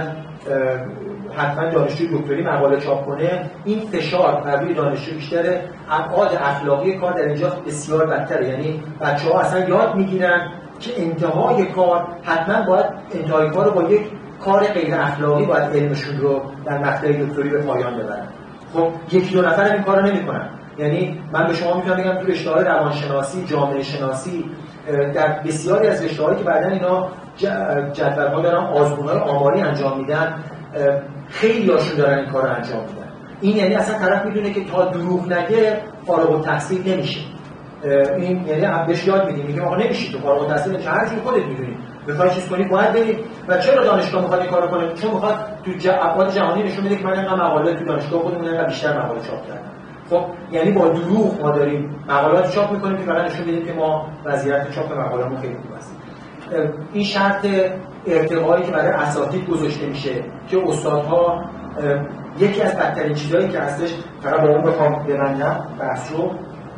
حتما دانشجوی دکتری مقاله چاپ کنه، این فشار بر روی دانشجو بیشتره، ابعاد اخلاقی کار در اینجا بسیار بدتره. یعنی بچه‌ها اصلا یاد میگیرن که انتهای کار حتما باید انتهای کار رو با یک کار غیر اخلاقی باید علمشون رو در مقطع دکتری به پایان ببرن. خب یکی دو نفر این کارو نمی‌کنن. یعنی من به شما میتونم بگم تو رشته‌های روانشناسی، جامعه شناسی، در بسیاری از رشته‌هایی که بعداً اینا جدول‌ها دارن آزمون‌های آماری انجام میدن، خیلی هاشون دارن این کار رو انجام میدن. این یعنی اصلا طرف میدونه که تا دروغ نگه فارغ التحصیل نمیشه. این یعنی هم بهش یاد میدیم، میگیم آقا نمیشی تو فارغ التحصیل نمیشه، هر چیزی خودت میدونی، میخوای چیز کنی باید بری. و چرا دانشگاه میخواد این کارو کنه؟ چون میخواد تو ابعاد جهانی نشون بده که من اینقدر مقاله تو دانشگاه خودمون اینقدر بیشتر مقاله چاپ کردم. خب یعنی با دروغ ما داریم مقالات چاپ میکنیم که فقط نشون بدیم که ما وضعیت چاپ مقاله‌مون خیلی خوب است. این شرط ارتقایی که برای اساتید گذاشته میشه که استادها، یکی از بدترین چیزایی که هستش، فقط با اون بخوام ببندم بحث رو،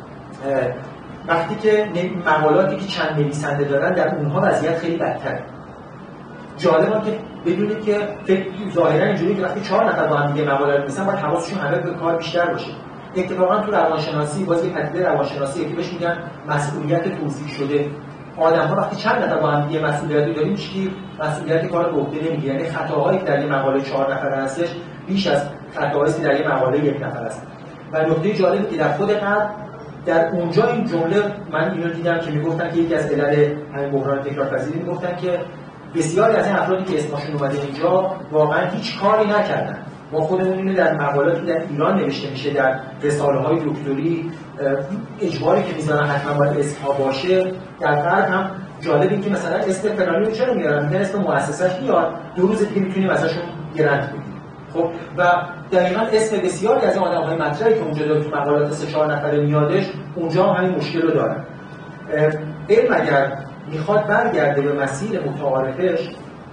وقتی که مقالاتی که چند نویسنده دارن در اونها وضعیت خیلی بدتره. جالبه که بدونید که فکر ظاهرا اینجوری که وقتی چهار نفر با هم دیگه مقاله رو می‌نویسن باید حواسشون همه به کار بیشتر باشه. اتفاقا تو روانشناسی باز یه پدیده روانشناسی که بهش میگن مسئولیت توزیع شده. آدم‌ها وقتی چند نفر با هم دیگه مسئولیتی داریم هیچکی مسئولیت کار رو عهده نمیگیره. یعنی خطاهایی که در این مقاله چهار نفر هستش بیش از خطاهایی که در این مقاله یک نفر هست. و نکته جالبی که در خود قبل در اونجا این جمله من اینو دیدم که میگفتن که یکی از علل همین بحران تکرارپذیری میگفتن که بسیاری از این افرادی که اسمشون اومده اینجا واقعا هیچ کاری نکردن. ما خودمون اینو در مقالاتی در ایران نوشته میشه در رساله‌های دکتری اجباری که میذارن حتما باید اسمها باشه. در غرب هم جالب این که مثلا اسم فلانی رو چرا میارن؟ میگن اسم مؤسسه‌اش بیاد دو روز دیگه میتونیم ازشون گرانت بگیریم. خب و دقیقاً اسم بسیاری از این آدم‌های مطرحی که اونجا داره تو مقالات سه چهار نفره میادش اونجا هم همین مشکل رو دارن. علم اگر میخواد برگرده به مسیر متعارفش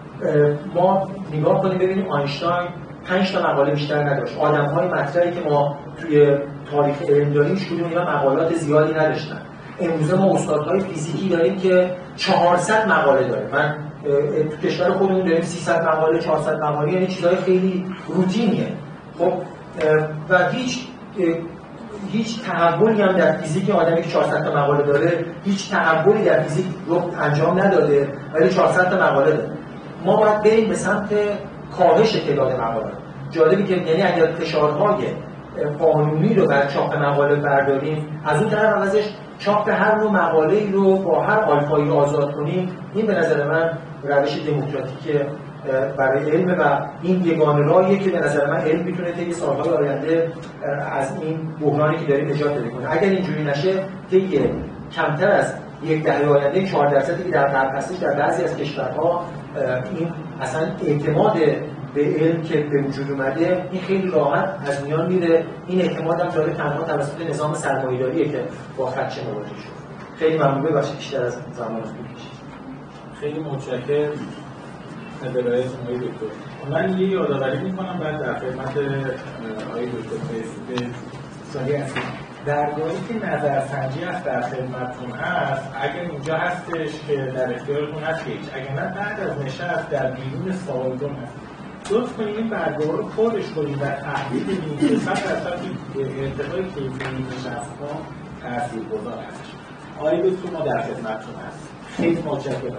ما نگاه کنیم ببینیم آینشتاین پنج تا مقاله بیشتر نداشت. آدم‌های مطرحی که ما توی تاریخ علم داریم هیچ کدوم اینا مقالات زیادی نداشتن. امروز ما استادهای فیزیکی داریم که چهارصد مقاله داره. من تو کشور خودمون داریم سیصد مقاله، چهارصد مقاله، یعنی چیزای خیلی روتینیه. خب و هیچ هیچ تحولی هم در فیزیک آدمی که چهارصد تا مقاله داره هیچ تحولی در فیزیک رو انجام نداده ولی چهارصد تا مقاله داره. ما باید بریم به سمت کاهش تعداد مقاله. جالبی که یعنی اگر فشارهای قانونی رو بر چاپ مقاله برداریم از اون طرف ازش چاپ هر نوع مقاله‌ای رو با هر آلفایی آزاد کنیم، این به نظر من روش دموکراتیک برای علم و این یگانه راهیه که به نظر من علم میتونه طی سالهای آینده از این بحرانی که داریم نجات بده کنه. اگر اینجوری نشه طی کمتر از یک دهه آینده چهار درصدی که در غرب هستش در بعضی از کشورها این اصلا اعتماد به علم که به وجود اومده این خیلی راحت از میان میره. این اعتماد هم داره تنها توسط نظام سرمایه‌داریه که با خدشه مواجه شد. خیلی ممنون. ببخشید بیشتر از زمان طول کشید. خیلی متشکرم از ارائهتون آقای دکتر. من یه یادآوری میکنم بعد در خدمت آقای دکتر فیضی سالی هستیم. درباره که نظرسنجی هست در خدمتتون هست، اگر اینجا هستش که در اختیارتون هست که اگر نه بعد از نشست در بیرون سالن هست لطف کنید این برگه رو پرش کنید و تحلیل بدید که صد درصد ارتقای کیفیت نشست‌ها تاثیرگذار هستش. آقای دکتر ما در خدمتتون هست. خیلی متشکرم.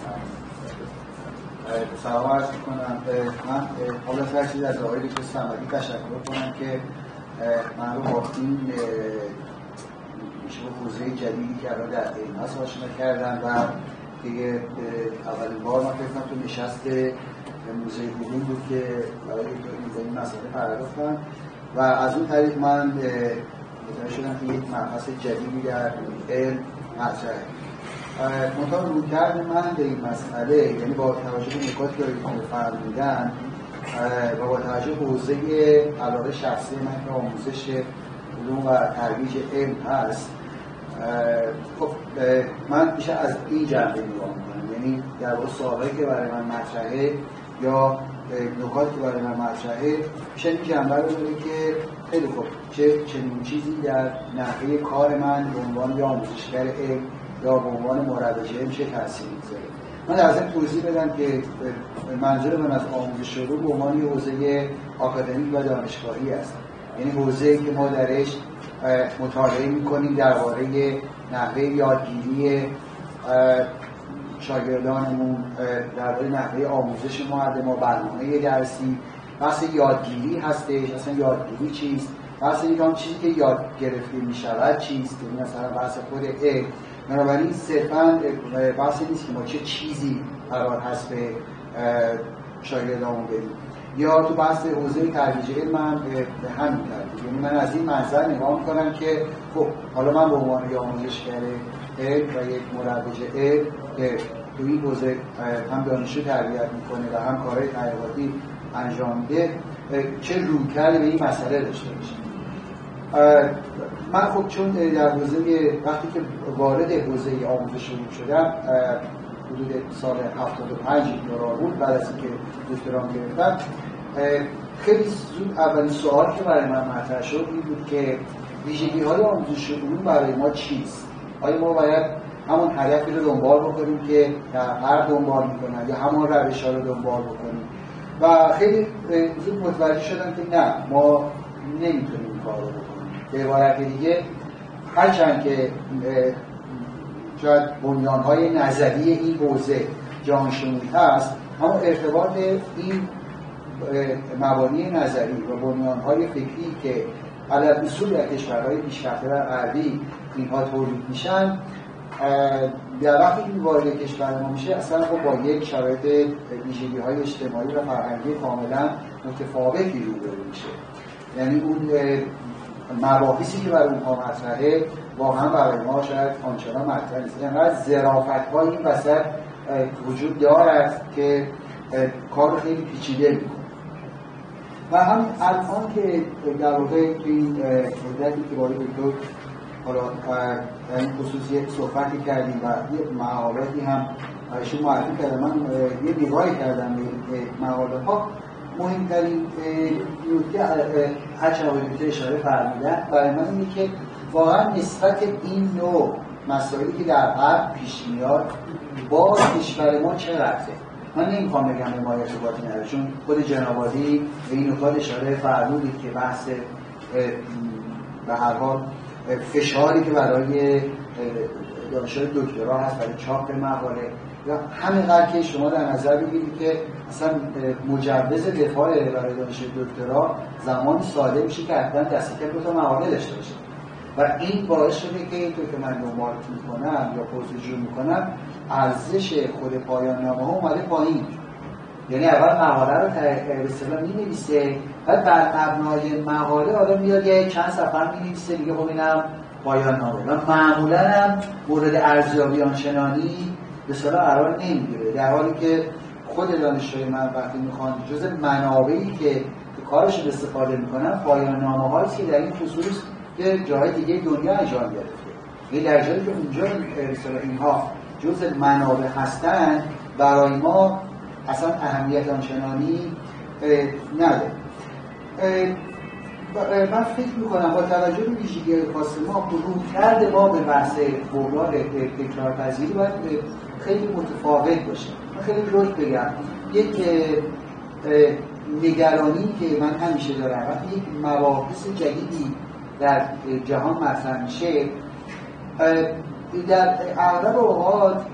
سلام عرض می‌کنم. من قبل از هر چیز از آقای دکتر صمدی تشکر کنم که من رو با این میشه حوزه جدیدی که الان در علم هست آشنا کردم و دیگه اولین بار من فکر تو نشست موزه علوم بود که برای این مسئله پرداختم و از اون طریق من متوجه شدم که یک مبحث جدیدی در علم مطرحه. منتها رویکرد من به این مسئله یعنی با توجه به نکاتی که فرمودن و با توجه به حوزه علاقه شخصی من که آموزش علوم و ترویج علم هست، خب من میشه از این جنبه نگاه میکنم، یعنی در واقع سوالایی که برای من مطرحه یا نکاتی که برای من مطرحه میشه این جنبه رو داره که خیلی خوب چه چنین چیزی در نحوه کار من به عنوان یا آموزشگر علم یا به عنوان مروج علم چه تأثیری میذاره. من در ضمن توضیح بدم که منظور من از آموزش علوم به عنوان حوزه آکادمیک و دانشگاهی است، یعنی حوزه‌ای که ما درش مطالعه می‌کنیم درباره نحوه یادگیری شاگردانمون، درباره نحوه آموزش معلم و برنامه درسی. بحث یادگیری هستش، اصلا یادگیری چیست؟ بحث اینکه اون چیزی که یاد گرفته می‌شود چیست؟ یعنی مثلا بحث خود علم. بنابراین صرفاً بحث نیست که ما چه چیزی قرار هست به شاگردامون بدیم. یا تو بحث حوزه ترویج علم هم به همین ترتیب، یعنی من از این منظر نگاه می‌کنم که خب حالا من به عنوان یک آموزشگر علم و یک مروج علم که تو این حوزه هم دانشجو تربیت می‌کنه و هم کارهای تحقیقاتی انجام میده چه رویکردی به این مسئله داشته باشم. من خب چون در حوزه وقتی که وارد حوزه آموزش علوم شدم حدود سال هفتاد و پنج دوران بود، بعد از اینکه دکترام گرفتم خیلی زود اولین سوال که برای من مطرح شد این بود که ویژگی‌های آموزش علوم برای ما چیست؟ آیا ما باید همون هدفی رو دنبال بکنیم که هر دنبال میکنن یا همون روش‌ها رو دنبال بکنیم و خیلی زود متوجه شدم که نه، ما نمیتونیم این کار رو بکنیم. به عبارت دیگه هرچند که شاید بنیان‌های نظری این حوزه جهانشمولی هست، اما ارتباط این مبانی نظری و بنیان‌های فکری که علی اصول در کشورهای پیشرفته و غربی اینها تولید میشن، در وقتی که وارد کشور ما میشه اصلا خب با یک شرایط ویژگی‌های اجتماعی و فرهنگی کاملا متفاوتی روبرو میشه. یعنی اون مباحثی که برای اونها مطرحه واقعا برای ما شاید آنچنان مطرح نیست. انقدر ظرافت‌های این وسط وجود دارد که کار خیلی پیچیده میکنه. و هم الان که در واقع این مدتی که باید دکتر حالا در این خصوصی صحبتی کردیم و یه مقالاتی هم ایشون معرفی کردم، من یه نگاهی کردم به مقاله ها. مهمترین نکته هرچند آقای اشاره فرمودن برای من اینه که واقعا نسبت این نوع مسائلی که در غرب پیش میاد با کشور ما چه رفته. من نمیخوام بگم به ما ارتباطی نداره، چون خود جناب عالی به این نکات اشاره فرمودید که بحث به هر حال فشاری که برای دانشجوی دکترا هست برای چاپ مقاله یا همینقدر که شما در نظر بگیرید که اصلا مجوز دفاع برای دانشجوی دکترا زمانی صادر میشه که حتما دست کم دو تا مقاله داشته باشه و این باعث شده که اینطور که من دنبال میکنم یا پرسجو میکنم ارزش خود پایان نامه ها اومده پایین. یعنی اول مقاله رو به اصطلاح می‌نویسه، بعد بر مبنای مقاله آدم میاد یه چند صفحه می‌نویسه دیگه، خب اینم پایان نامه. و معمولاً هم مورد ارزیابی آنچنانی به اصطلاح قرار نمیگیره، در حالی که خود دانشجوی من وقتی میخوان جزء منابعی که کارشون استفاده میکنن پایان نامه هاست که در این خصوص که جای دیگه دنیا انجام گرفته. یعنی در جایی که اونجا اینها جزء منابع هستن برای ما اصلا اهمیت آنچنانی نداره. من فکر میکنم با توجه به ویژگی خاص ما رویکرد ما به بحث بحران تکرارپذیری باید خیلی متفاوت باشه. من خیلی روش بگم یک نگرانی که من همیشه دارم وقتی یک مباحث جدیدی در جهان مطرح میشه، در اغلب اوقات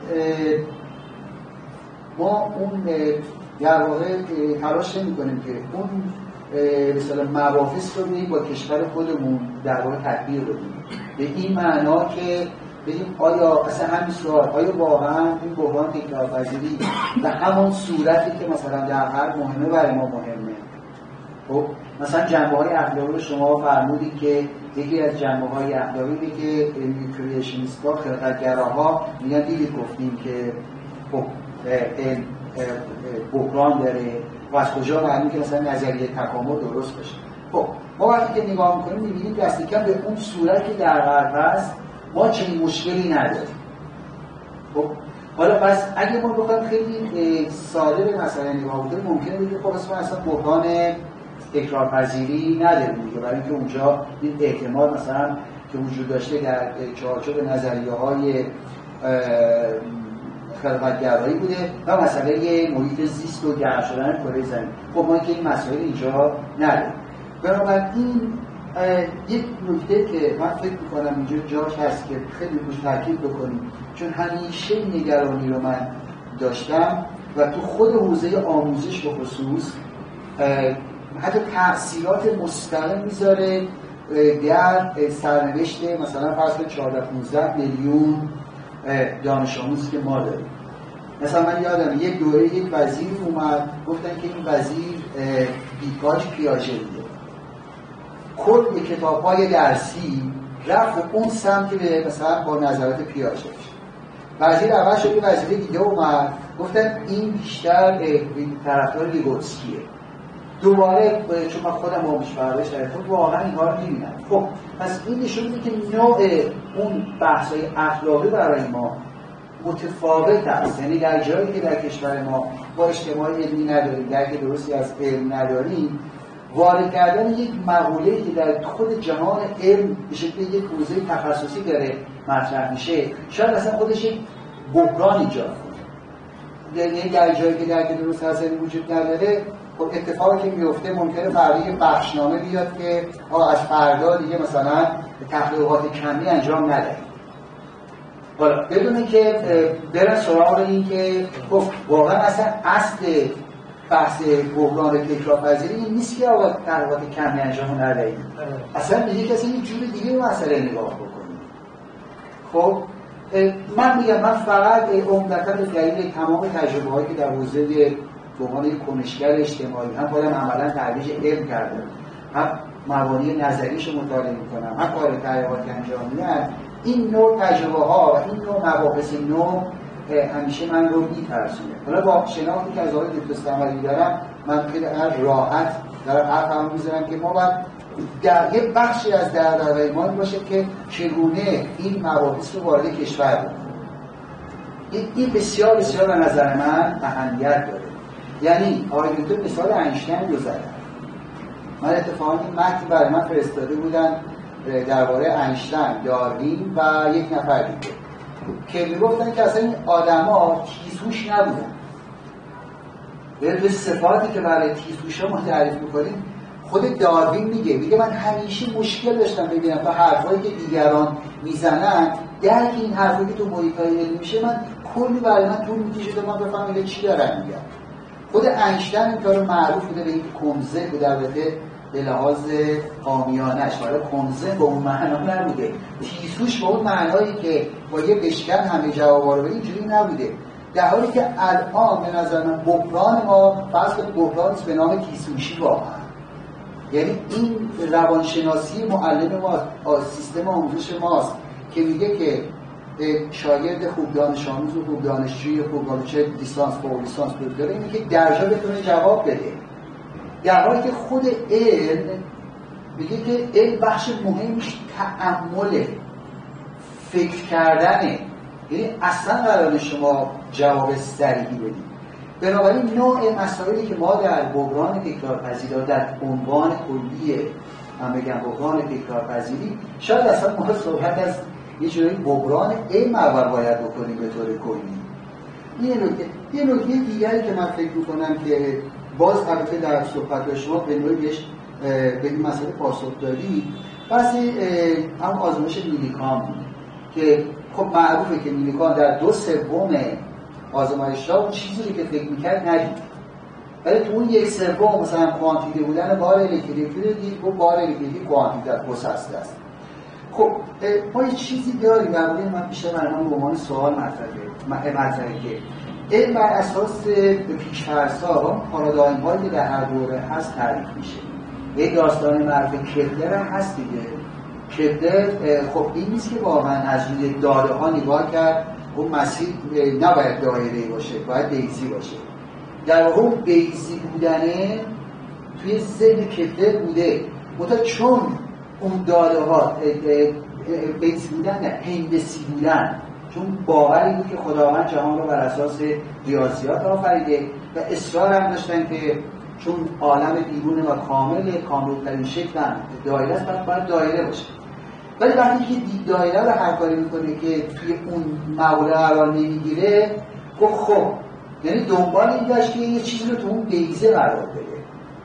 ما اون در واقع تلاش نمی‌کنیم که اون مثلا مباحث رو ببینیم با کشور خودمون در واقع تطبیق بدیم، به این معنا که ببینیم آیا اصلا همین سوال آیا واقعا این بحران تکرارپذیری به همون صورتی که مثلا در هر مهمه برای ما مهمه. خب مثلا جنبه‌های اخلاقی رو شما فرمودید که یکی از جنبه‌های اخلاقی اینه که کریشنیست‌ها خلقت‌گراها میگن دیدید گفتیم که خب این بحران داره و از کجا معلومه که مثلا نظریه تکامل درست باشه. خب ما وقتی که نگاه می‌کنیم می‌بینیم دست کم به اون صورتی که در غرب هست ما چنین مشکلی نداریم. خب حالا پس اگه ما بخوایم خیلی ساده به مسئله نگاه بکنیم ممکنه بگیم خب اصلا اصلا بحران تکرارپذیری نداریم دیگه، برای اینکه اونجا این احتمال مثلا که وجود داشته در چارچوب نظریه‌های خلقت‌گرایی بوده و مسئله محیط زیست و گرم شدن کره زمین. خب ما که این مسائل اینجا نداریم. بنابراین یک نکته که من فکر می‌کنم اینجا جاش هست که خیلی روش تاکید بکنیم، چون همیشه نگرانی رو من داشتم و تو خود حوزه آموزش به خصوص حتی تأثیرات مستقیم میذاره در سرنوشت مثلا فرض کنید چهارده پانزده میلیون دانش آموزی که ما داریم. مثلا من یادم یک دوره یک وزیر اومد گفتن که این وزیر دیدگاهش پیاژه‌ایه، کل کتاب‌های درسی رفت اون سمت به مثلا با نظرات پیاژه. وزیر اول شد که وزیر دیگه اومد گفتن این بیشتر طرفدار لیگوتسکیه. دوباره چون من خودم با مشاورش در خود واقعا این کار نمی‌بینم. خب پس این نشون میده که نوع اون بحث‌های اخلاقی برای ما متفاوت است. یعنی در جایی که در کشور ما با اجتماع علمی نداریم، درک درستی از علم نداریم، وارد کردن یک مقوله‌ای که در خود جهان علم به شکل یک حوزه تخصصی داره مطرح میشه، شاید اصلا خودش یک بحران ایجاد کنه. یعنی در جایی که درک درست از علم وجود نداره، خب اتفاقی که میفته ممکنه فردا یه بخشنامه بیاد که آقا از فردا دیگه مثلا تحقیقات کمی انجام ندهید. حالا بدون که برن سراغ این که گفت واقعا اصلا اصل بحث بحران تکرارپذیری این نیست که آقا تحقیقات کمی انجام ندهید، اصلا میگه که اصلا یه جور دیگه به مسئله نگاه بکنید. خب من میگم من فقط عمدتاً به دلیل تمام تجربه‌هایی که در حوزه به عنوان کنشگر اجتماعی هم خودم عملاً ترویج علم کردم، هم مبانی نظریش رو مطالعه میکنم، هم کار تحقیقاتی انجام میدم، این نوع تجربه ها و این نوع مباحث نو همیشه من رو میترسونه. حالا با شناختی که از آقای دکتر صمدی دارم من خیلی راحت دارم حرفم میزنم که ما باید در یک بخشی از دغدغه ما باشه که چگونه این مباحث رو وارد کشور بکنیم. این بسیار بسیار به نظر من اهمیت داره. یعنی آقای دکتر مثال اینشتین رو زدن. من اتفاقا این متن برای من فرستاده بودن درباره اینشتین، داروین و یک نفر دیگه که میگفتن که اصلا این آدما تیزهوش نبودن. به صفاتی که برای تیزهوشا ما تعریف می‌کنیم خود داروین میگه میگه من همیشه مشکل داشتم ببینم تا حرفایی که دیگران میزنن درک این حرفایی که تو محیط‌های علمی میشه من کلی برای من طول میکشه تا من بفهمم که چی دارن میگن. خود اینشتین این کارو معروف بوده به اینکه کنزه بود، البته به لحاظ عامیانه‌اش، ولی کنزه به اون معنا نبوده، تیزهوش به اون معنایی که با یه بشکن همه جوابا رو بده اینجوری نبوده. در حالی که الان به نظر من بحران ما فصل بحران به نام تیزهوشی واقعا، یعنی این روانشناسی معلم ما، سیستم آموزش ماست که میگه که شاگرد خوب دانش آموز و خوب دانشجوی خوب حالا چه لیسانس فوق لیسانس داره اینه که درجا بتونه جواب بده، در حالی که خود علم میگه که علم بخش مهمش تأمله، فکر کردنه، یعنی اصلا قرار شما جواب سریعی بدید. بنابراین نوع مسائلی که ما در بحران تکرارپذیری در عنوان کلیه من بگم بحران تکرارپذیری شاید اصلا ما صحبت از یه جوری بحران علم اول باید بکنیم به طور کلی. یه نکته یه نکته دیگری که من فکر می‌کنم که باز البته در صحبت شما به نوعی بهش به این مسئله پاسخ دادید، بحث هم آزمایش میلیکان که خب معروفه که میلیکان در دو سوم آزمایش‌ها اون چیزی که فکر می‌کرد ندید، ولی تو اون یک سوم مثلا کوانتیته بودن بار الکتریکی رو دید و بار الکتریکی کوانتیته گسسته است. خب ما یه چیزی داریم در مورد من بیشتر برام به عنوان سوال مطرحه مطرحه که علم بر اساس پیش‌فرض‌ها و پارادایم‌هایی که در هر دوره هست تعریف میشه. یه داستان معروف کپلر هم هست دیگه. کپلر خب این نیست که واقعا از روی داده‌ها نگاه کرد اون مسیر نباید دایره‌ای باشه، باید بیضی باشه. در واقع اون بیضی بودنه توی ذهن کپلر بوده، منتها چون اون داده‌ها بیضی بودن نه هندسی بودن، چون باوری بود که خداوند جهان رو بر اساس ریاضیات آفریده و اصرار هم داشتن که چون عالم بیرون و کامل کاملترین شکل هم دایره است باید دایره باشه. ولی وقتی که دایره رو هر کاری میکنه که توی اون موضوع قرار نمیگیره گفت خب یعنی دنبال این داشت که یه چیزی رو تو اون بیضه قرار بده.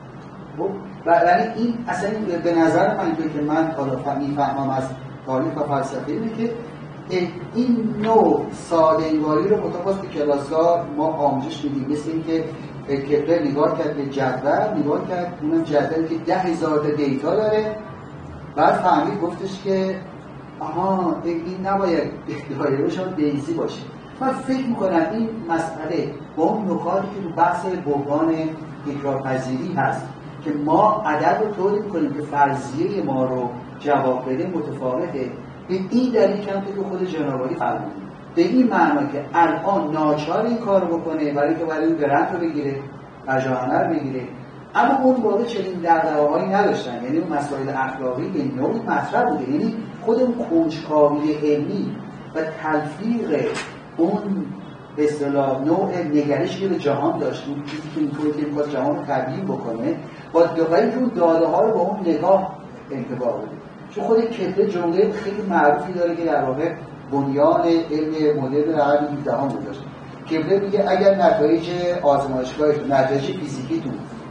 و یعنی این اصلا به نظر من که من حالا میفهمم از تاریخ و فلسفه اینه که این نوع ساده انگاری رو مطابق به کلاس‌ها ما آموزش میدیم، مثل اینکه کپلر نگاه کرد به جدول، نگاه کرد اونم جدولی که ده هزار تا دیتا داره، بعد فهمید گفتش که آها این نباید دایره‌شون بیضی باشه. من فکر میکنم این مسئله با اون نکاتی که تو بحث بحران تکرارپذیری هست که ما عدد رو طوری میکنیم که فرضیه ما رو جواب بده متفاوته، به این دلیل کم که خود جنابعالی فرمودید به این معنا که الان ناچار این کار رو بکنه برای که برای اون برند رو بگیره، رجاعنه رو بگیره، اما اون واقع چنین دغدغه‌هایی نداشتن، یعنی اون مسائل اخلاقی به نوعی مطرح بوده، یعنی خود اون کنجکاوی علمی و تلفیق اون به اصطلاح نوع نگرشی که به جهان داشت، اون چیزی که اینطوری که می‌خواست جهان رو تبیین بکنه با دقیقاً که اون داده‌ها رو با اون نگاه انطباق بده. چون خود کپلر جمله خیلی معروفی داره که در واقع بنیان علم مدرن قرن هفدهم گذاشته. کپلر میگه اگر نتایج آزمایشگاهتون، نتایج فیزیکیتون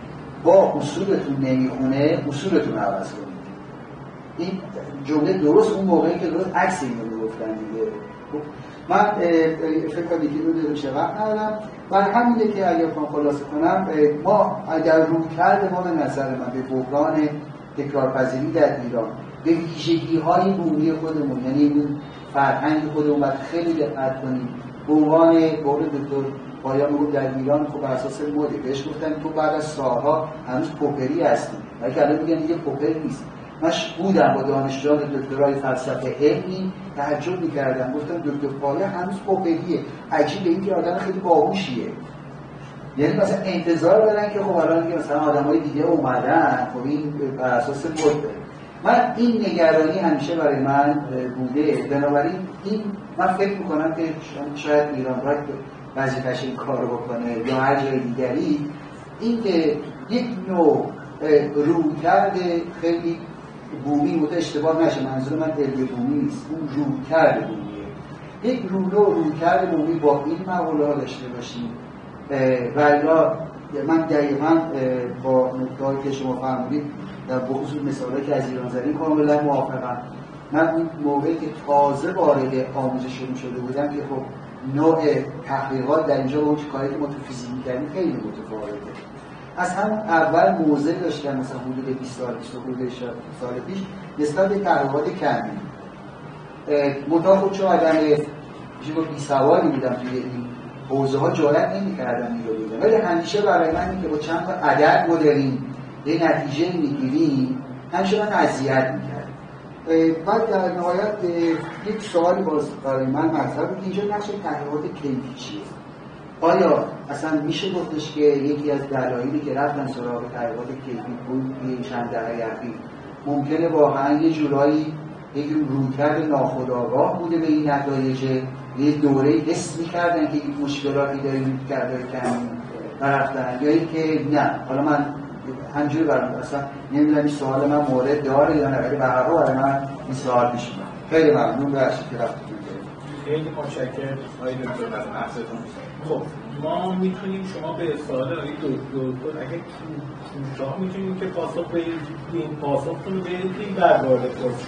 با اصولتون نمیخونه اصولتون عوض کنید. این جمله درست اون موقعی که درست عکس اینو میگفتن دیگه. من فکر کنم یکی دو دقیقه وقت ندارم. برای همینه که اگر من خلاصه کنم، ما اگر رویکرد ما به نظر من به بحران تکرارپذیری در ایران، به ویژگی‌های بومی خودمون، یعنی این فرهنگ خودمون باید خیلی دقت کنیم. به عنوان قول دکتر پایان میگفت در ایران خب بر اساس مده، بهش گفتن تو بعد از سالها هنوز پوپری هستی، ولی که الان میگن دیگه پوپر نیست. من بودم با دانشجویان دکترای فلسفه علمی تعجب می‌کردم، گفتم دکتر پایان هنوز پوپریه، عجیبه، این که آدم خیلی باهوشیه. یعنی مثلا انتظار دارن که خب الان دیگه مثلا آدمای دیگه اومدن، خب این بر اساس مده. من این نگرانی همیشه برای من بوده، بنابراین این من فکر میکنم که شاید ایران باید وظیفه‌اش این کار رو بکنه یا هر جای دیگری، این که یک نوع رویکرد خیلی بومی بوده، اشتباه نشه، منظور من علم بومی نیست، اون رویکرد بومیه، یک رونو رویکرد بومی با این مقوله داشته باشیم. و الا من دقیقاً با نکته‌ای که شما فرمودید در بخصوص مثالایی که از ایران زدین کاملا موافقم. من اون موقعی که تازه وارد آموزش شروع شده بودم که خب نوع تحقیقات در اینجا اون کاری که ما تو فیزیک می‌کردیم خیلی متفاوته. از همون اول موضع داشتم، مثلا حدود بیست سال بیست و خورده سال پیش نسبت به تحقیقات کمی. منتها خب چون آدم میشه گفت بی‌سوادی بودم توی این حوزه‌ها جرئت نمی‌کردم این رو بگم، ولی همیشه برای من این که با چند تا عدد مدریم یه نتیجه می‌گیریم همیشه من اذیت می‌کرد. بعد در نهایت یک سوالی باز برای من مطرح بود، اینجا نقش تحقیقات کیفی چیه؟ آیا اصلا میشه گفتش که یکی از دلایلی که رفتن سراغ تحقیقات کیفی بود این چند دهه اخیر ممکنه واقعا یه جورایی یک رویکرد ناخودآگاه بوده به این نتایج، یه دوره حس می‌کردن که یک مشکلاتی داریم کرده کمی رفتن، یا اینکه نه؟ حالا من همجوری برام اصلا نمیدونم این سوال من مورد داره یا نه، ولی به هر حال من این سوال پیش میاد. خیلی ممنون بخشید که وقتتون گرفتید. خیلی متشکرم آقای دکتر از بحثتون. خب ما میتونیم شما به سوال آقای دکتر اگه کوتاه میتونیم که پاسخ بدید، این پاسختون رو بدید بعد وارد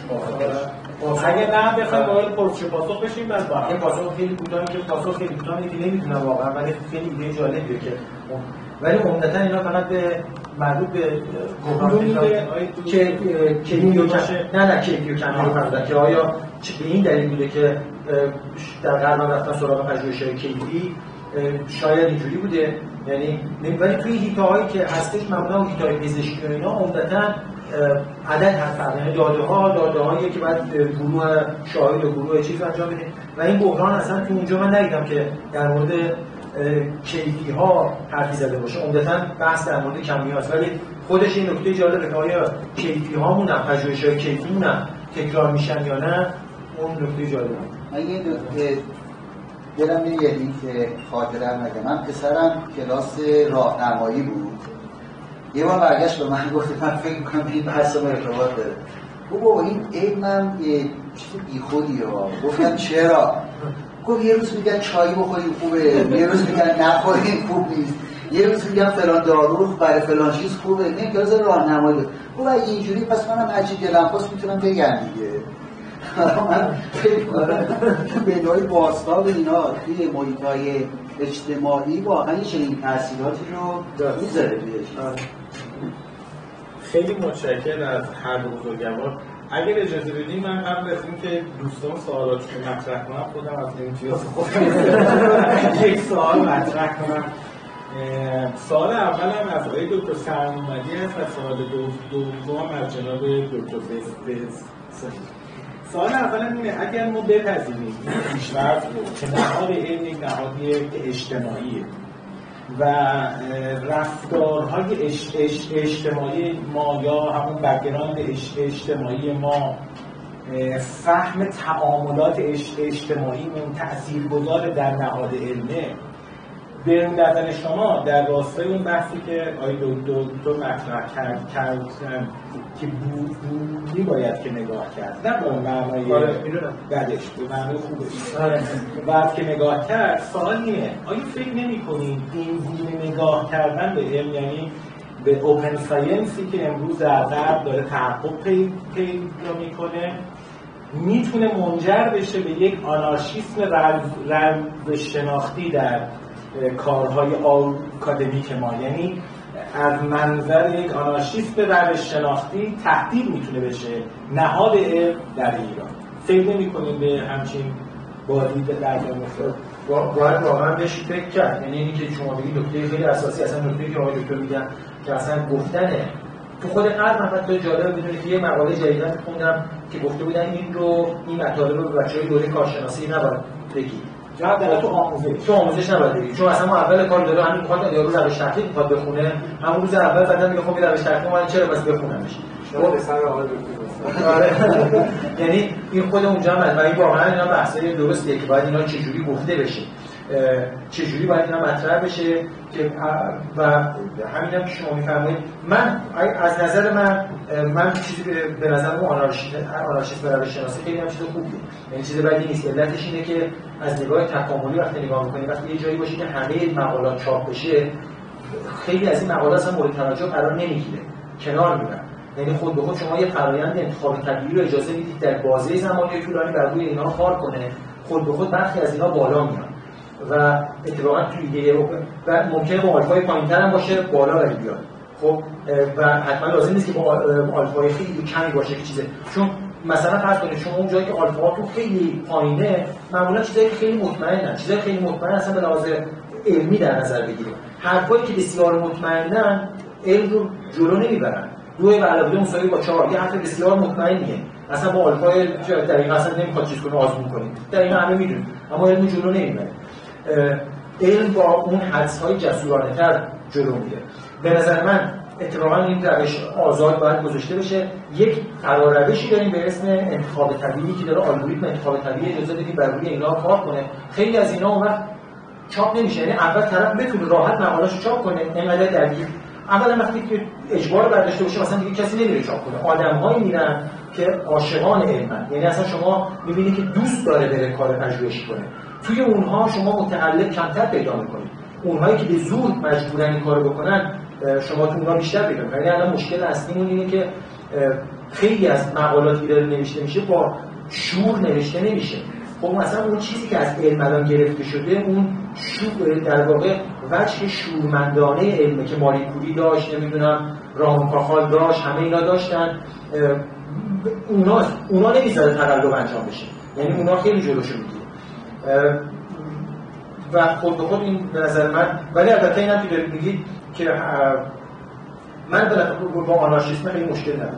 پرسش اگه نه بخوایم وارد پرسش پاسخ بشیم بعد با این پاسخ خیلی کوتاهی که پاسخ خیلی کوتاهی که نمیتونم واقعا، ولی خیلی ایده جالبیه که ولی عمدتاً اینا فقط به مربوط به گفتگو که کیفی و نه نه کیفی و کمی رو فرض که آیا به این دلیل بوده که در قرن رفتن سراغ پژوهش‌های کیفی شاید اینجوری بوده، یعنی ولی توی هیتاهایی که هستش معمولا هیتای پزشکی و اینا عمدتاً عدد هست، یعنی داده ها داده هایی که بعد گروه شاهد و گروه چیز انجام بده و این بحران اصلا تو اونجا من ندیدم که در مورد کیفی ها حرفی زده باشه، عمدتاً بحث در مورد کمی هاست. ولی خودش این نکته جالبه که آیا کیفی هامون هم پژوهش‌های کیفیمون هم تکرار میشن یا نه، اون نکته جالبه. من یه نکته دلم میگه که خاطرم نگه، من پسرم کلاس راهنمایی بود، یه بار برگشت به من گفت من فکر می‌کنم این بحث ما ارتباط داره. بابا این علمم یه چیز بیخودیه. گفتم چرا؟ گفت یه روز میگن چای بخوریم خوبه، یه روز میگن نخوریم خوب نیست، یه روز میگن فلان دارو برای فلان چیز خوبه، نه کلاس راهنمایی. گفت اگه اینجوری پس منم هرچی دلم خواست میتونم بگم دیگه. من فکر کنم به نوعی بازتاب اینا توی محیط‌های اجتماعی واقعا چنین تأثیراتی رو میذاره تویش. خیلی متشکرم از هر دو بزرگوار. اگر اجازه بدین من قبل از اینکه دوستان سوالاتی که مطرح کنم خودم از امتیاز خودم یک سوال مطرح کنم. سوال اولم از آقای دکتر سرمدی است و سوال دوم از جناب دکتر فیض. سوال اولم اینه اگر ما بپذیریم پیشرفت رو که نهاد علم یک نهادی اجتماعیه و رفتارهای اش اش اجتماعی ما یا همون بک‌گراند اجتماعی ما فهم تعاملات اجتماعیمون تاثیرگذار در نهاد علمه، به نظر شما در راستای اون بحثی که آقای دکتر مطرح کرد کردن که بودی باید که نگاه کرد، نه به معنای بدش، به معنای خوبش باید که نگاه کرد، سوال اینه آیا فکر نمی کنید این گونه نگاه کردن به علم یعنی به اوپن ساینسی که امروز در غرب داره تحقق پیدا میکنه میتونه منجر بشه به یک آنارشیسم روش شناختی در کارهای آکادمیک ما. یعنی از منظر یک آنارشیسم روش شناختی تهدید میتونه بشه نهاد علم در ایران. فکر نمی‌کنیم به همچین بازی در مفرد باید واقعا بهش فکر کرد. یعنی اینی که شما بگید نکته خیلی اساسی، اصلا نکته که آقای دکتر میگن که اصلا گفتنه تو خود قرب حتی جالبه بدونید که یه مقاله جدیداً خوندم که گفته بودن این رو این مطالب رو به بچه‌های دوره کارشناسی نباید بگید. جواب در تو آموزش تو آموزش نباید بگید، چون اصلا ما اول کار داره همین میخواد یارو روش تحقیق میخواد بخونه، همون روز اول بعدن میگه خب این روش تحقیق من چرا بس بخونمش. شما پسر آقای دکتر آره. یعنی این خود اونجا هم و این واقعا اینا بحثای درستیه که باید اینا چجوری گفته بشه، چجوری باید اینا مطرح بشه که و همینم که شما میفرمایید. من از نظر من من چیزی به نظر اون آنارشیسم روش شناسی خیلی هم چیز خوبیه، یعنی چیز بدی نیست. علتش اینه که از نگاه تکاملی وقتی نگاه می‌کنید، وقتی یه جایی باشه که همه مقالات چاپ بشه، خیلی از این مقالات اصلا مورد توجه قرار نمیگیره، کنار میرن. یعنی خود به خود شما یه فرآیند انتخاب طبیعی رو اجازه میدید در بازه زمانی طولانی بر روی اینا کار کنه، خود به خود برخی از اینا بالا میان و اتفاقا توی ایده و ممکنه با آلفای پایین‌تر هم باشه بالا ولی بیاد. خب و حتما لازم نیست که با آلفای خیلی کمی باشه که چیزه، چون مثلا فرض کنید شما اون جایی که آلفاهاتون خیلی پایینه معمولا چیزایی که خیلی مطمئنن، چیزایی خیلی مطمئن اصلا به لحاظ علمی در نظر بگیرید. حرفایی که بسیار مطمئنن علم رو جلو نمیبرن. دو به علاوه دو مساوی با چهار یه حرف بسیار مطمئنیه، اصلا با آلفای دقیقاً اصلا نمیخواد چیز کنه آزمون کنیم، دقیقاً همه میدونیم، اما علم جلو نمیبره. علم با اون حدس‌های جسورانه‌تر جلو میره. به نظر من اتفاقاً این روش آزاد باید گذاشته بشه. یک قراروشی داریم به اسم انتخاب طبیعی که داره الگوریتم انتخاب طبیعی اجازه بده بر روی اینا کار کنه. خیلی از اینا اون وقت چاپ نمیشه، یعنی اول طرف بتونه راحت مقاله‌اشو چاپ کنه، اینقدر درگیر. اولا وقتی که اجبار برداشته باشه مثلا دیگه کسی نمیره چاپ کنه، آدم‌هایی میرن که عاشقان علمن، یعنی اصلا شما می‌بینید که دوست داره بره کار پژوهشی کنه. توی اونها شما متعلق کمتر پیدا می‌کنید. اونهایی که به زور مجبورن این کارو بکنن شما تو اونها بیشتر پیدا می‌کنید. یعنی الان مشکل اصلیمون اینه که خیلی از مقالاتی داره نوشته میشه با شور نوشته نمیشه. خب مثلا اون چیزی که از علم الان گرفته شده اون شور در واقع وجه شورمندانه علمه که ماری کوری داشت، نمیدونم رامون کاخال داشت، همه اینا داشتن. اونا اونا نمیذاره تقلب انجام بشه، یعنی اونا خیلی جلوشو میگیره و خود به خود این به نظر من. ولی البته اینم که دارید میگید که من با آنارشیسم خیلی مشکل ندارم.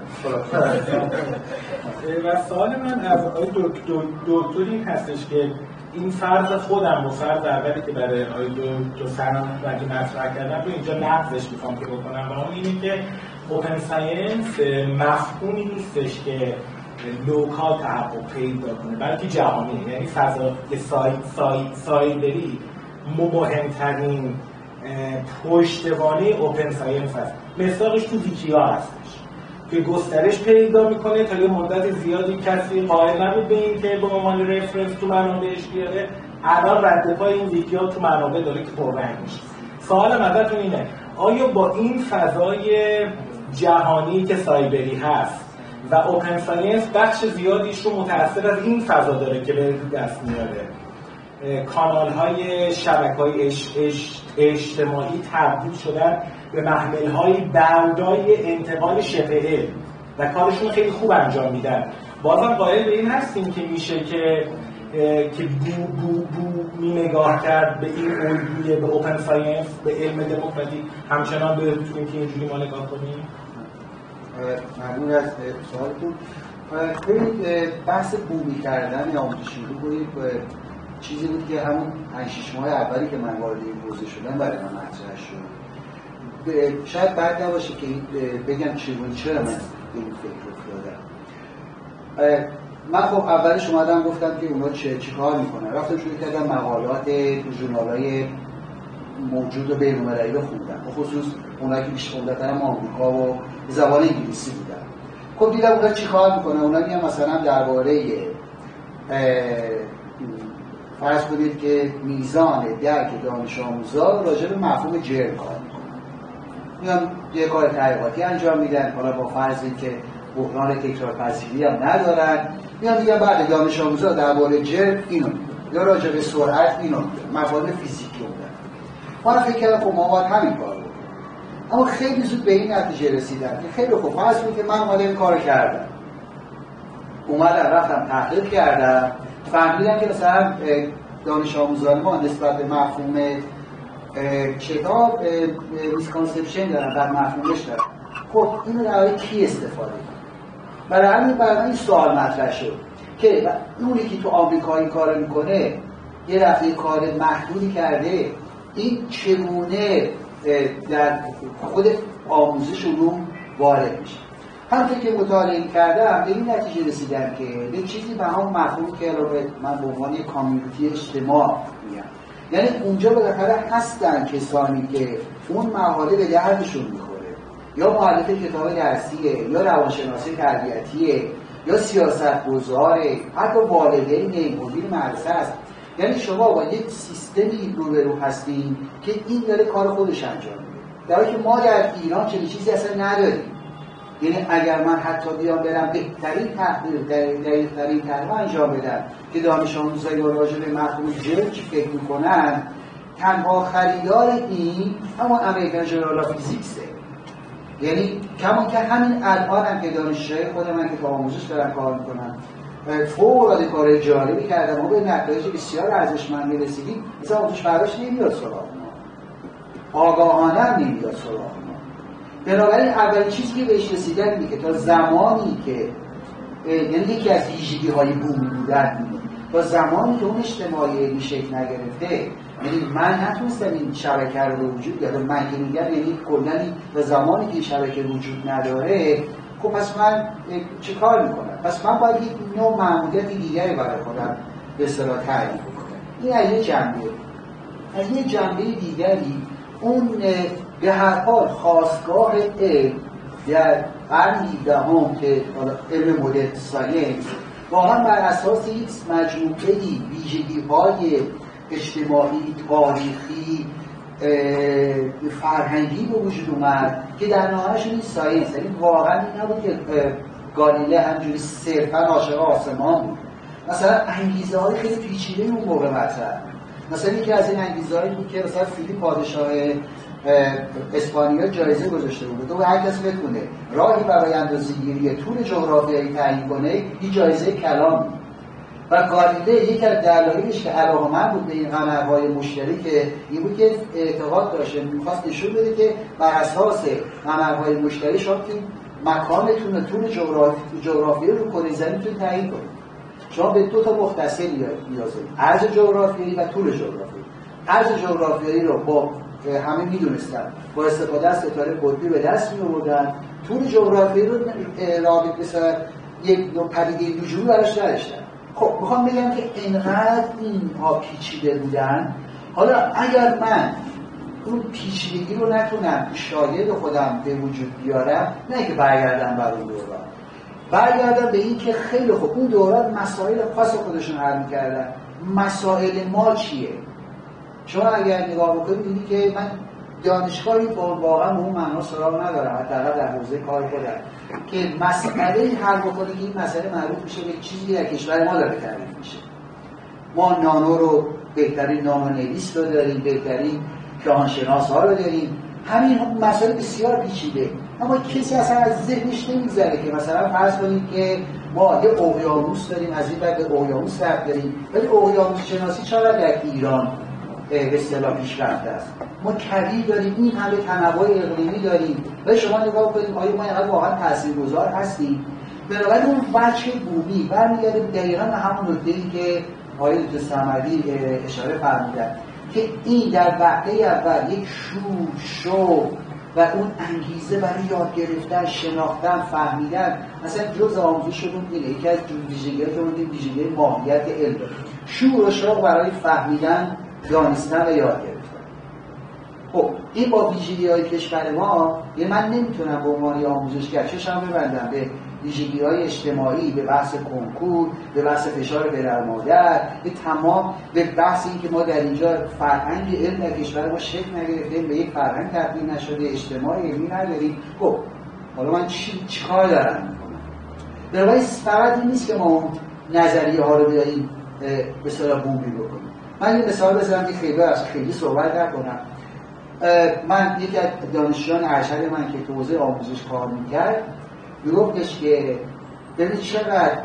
و سوال من از آقای دکتر این هستش که این فرض خودم و فرض اولی که برای آقای دکتر سرم وقتی مطرح کردم رو اینجا نقضش میخوام که بکنم، و اون اینه که اوپن ساینس مفهومی نیستش که لوکال تحقق پیدا کنه بلکه جهانی. یعنی فضا سایت سایت سایبری مهمترین پشتوانه اوپن ساینس هست. مثالش تو ویکیا هستش که گسترش پیدا میکنه. تا یه مدت زیادی کسی قائل نبود به این که به عنوان رفرنس تو منابعش بیاره، الان رد پای این ویکیا تو منابع داره که پررنگ میشه. سوالم ازتون اینه آیا با این فضای جهانی که سایبری هست و اوپن ساینس بخش زیادیش رو متأثر از این فضا داره که به دست میاره، کانال های شبکه های اش، اش، اجتماعی تبدیل شدن به محمل های بردای انتقال شبه علم و کارشون خیلی خوب انجام میدن، بازم قائل به این هستیم که میشه که که بو بو بو می نگاه کرد به این الگوی به اوپن ساینس به علم دموکراتیک همچنان به تو اینکه اینجوری ما نگاه کنیم؟ ممنون از سوالتون. ببینید بحث بومی کردن یا آموزشی رو چیزی بود که همون پنج شش ماه اولی که من وارد این حوزه شدم برای من مطرح شد. شاید بعد نباشه که بگم چرا چرا من این فکر افتادم. من خب اولش اومدم گفتم که اونا چه چیکار میکنن، رفتم شروع کردم مقالات ژورنال‌های موجود و بین‌المللی رو خوندم، به خصوص اونایی که بیشتر عمدتاً آمریکا و زبان انگلیسی بودن. خب دیدم اونا چیکار میکنن. اونا میگن مثلا درباره فرض کنید که میزان درک دانش آموزا راجع به مفهوم جرم کار میکنن. میان یه کار تحقیقاتی انجام میدن، حالا با فرضی که بحران تکرارپذیری هم ندارن، میان میگن بعد دانش آموزا درباره جرم اینو یا راجع به سرعت اینو مفاهیم فیزیکی بودن. من فکر کردم خب ما باید همین کار بکنیم. اما خیلی زود به این نتیجه رسیدم که خیلی خوب فرض کنید که من اومدم این کارو کردم، اومدم رفتم تحقیق کردم، فهمیدم که مثلا دانش آموزان ما نسبت به مفهوم کتاب میسکانسپشن دارن، در مفهومش دارن. خب اینو در کی استفاده کنم؟ برای همین برای این سوال مطرح شد که اونی که تو آمریکا این کارو میکنه یه دفعه کار محدودی کرده، این چگونه در خود آموزش علوم وارد میشه. همونطور که مطالعه کردم به این نتیجه رسیدم که به چیزی به هم مفهومی که من به عنوان یک کامیونیتی اجتماع میگم، یعنی اونجا بالاخره هستن کسانی که اون مقاله به دردشون میخوره، یا مؤلف کتاب درسیه، یا روانشناسی تربیتیه، یا سیاستگزاره، حتی والدین، مدیر مدرسه است. یعنی شما با یک سیستمی روبرو هستین که این داره کار خودش انجام میده، در حالی که ما در ایران چنین چیزی اصلا نداریم. یعنی اگر من حتی بیام برم بهترین تحقیق دقیق‌ترین تحقیق انجام بدم که دانش آموزایی راجع به مفهوم جرم چی فکر میکنن، تنها خریدار این اما امریکن ژورنال آف فیزیکسه. یعنی کمان که همین الان هم که دانشجوی خود من که با آموزش دارن کار میکنن فوق‌العاده کار جالبی کردم و به نتایج بسیار ارزشمندی رسیدیم، مثلا آموزش برداشت نمیاد سراغ ما، آگاهانه هم نمیاد سراغ ما. بنابراین اولین چیزی که بهش رسیدن اینه که تا زمانی که یعنی یکی از ویژگی‌های بومی بودن تا زمانی که اون اجتماعی علمی شکل نگرفته، یعنی من نتونستم این شبکه رو به وجود بیارم، من که میگم یعنی کلاً تا زمانی که این شبکه وجود نداره، خب پس من چه کار میکنم؟ پس من باید یک نوع معمولیت دیگری برای خودم به اصطلاح تعریف کنم. این از یک جنبه. از یک جنبه دیگری اون به هر حال خاستگاه علم در قرن هفدهم که علم مدرن ساینس واقعا بر اساس یک مجموعه‌ای ویژگی‌های اجتماعی، تاریخی، فرهنگی به وجود اومد که در نهایتش این ساینس، یعنی واقعا این نبود که گالیله همجوری صرفا عاشق آسمان بود. مثلا انگیزه های خیلی پیچیده اون موقع مطرح، مثلا یکی از این انگیزه هایی بود که مثلا فیلیپ پادشاه اسپانیا جایزه گذاشته بود، تو هر کسی بتونه راهی برای اندازه‌گیری طول جغرافیایی تعیین کنه، این جایزه کلام بود. و گالیله یک از دلایلش که علاقه‌مند بود به این قمرهای مشترک این بود که اعتقاد داشت، می‌خواست نشون بده که بر اساس قمرهای مشترک شما که مکانتون و طول جغرافی جغرافیایی رو کره زمینتون تعیین کنید. شما به دو تا مختصر نیاز دارید، عرض جغرافیایی و طول جغرافیایی. عرض جغرافیایی رو با همه می‌دونستن، با استفاده از ستاره قطبی به دست می‌آوردن. طول جغرافیایی رو رابط مثلا یک نوع پدیده وجودی براش نداشتن. خب میخوام بگم که اینقدر اینها پیچیده بودن، حالا اگر من اون پیچیدگی رو نتونم شاگرد خودم به وجود بیارم، نه که برگردم بر اون دوران، برگردم به این که خیلی خوب اون دوران مسائل خاص خودشون حل می‌کردن. مسائل ما چیه؟ شما اگر نگاه بکنید دیدی که من دانشگاهی واقعا به اون معنا سراغ ندارم، حداقل در حوزه کار خودم، که مسئله حل بکنه که این مسئله معروف میشه به چیزی در کشور ما داره تعریف میشه. ما نانو رو بهترین نانو نویس رو داریم، بهترین کیهانشناس ها رو داریم، همین مسئله بسیار پیچیده، اما کسی اصلا از ذهنش نمیگذره که مثلا فرض کنید که ما یه اقیانوس داریم، از این بعد به اقیانوس رفت داریم، ولی اقیانوس شناسی چقدر در ایران به اصطلاح پیشرفته است. ما کویر داریم، این همه تنوع اقلیمی داریم، ولی شما نگاه کنید آیا ما اینقدر واقعا تاثیرگذار هستیم؟ بنابراین اون وجه بومی برمیگرده دقیقاً به همون نکته‌ای که آقای دکتر صمدی اشاره فرمودن که این در وهله اول یک شور، شوق و اون انگیزه برای یاد گرفتن، شناختن، فهمیدن، مثلا جزء آموزشمون اینه، یکی از ویژگی‌ها که اون ویژگی ماهیت علم، شور و شوق برای فهمیدن، دانستن و یاد گرفتن. خب این با ویژگی‌های کشور ما، یه من نمیتونم به عنوان آموزشگر چشم ببندم به ویژگی‌های اجتماعی، به بحث کنکور، به بحث فشار پدر مادر، به تمام به بحث این که ما در اینجا فرهنگ علم در کشور ما شکل نگرفتیم، به یک فرهنگ تبدیل نشده، اجتماعی علمی نداریم. خب حالا من چی چیکار دارم میکنم؟ بنابراین فقط این نیست که ما نظریه ها رو بیاییم به اصطلاح بومی بکنیم. من یه مثال بزنم که خیلی از خیلی صحبت نکنم. من یکی از دانشجویان ارشد من که تو حوزه آموزش کار میکرد میگفتش که ببینید چقدر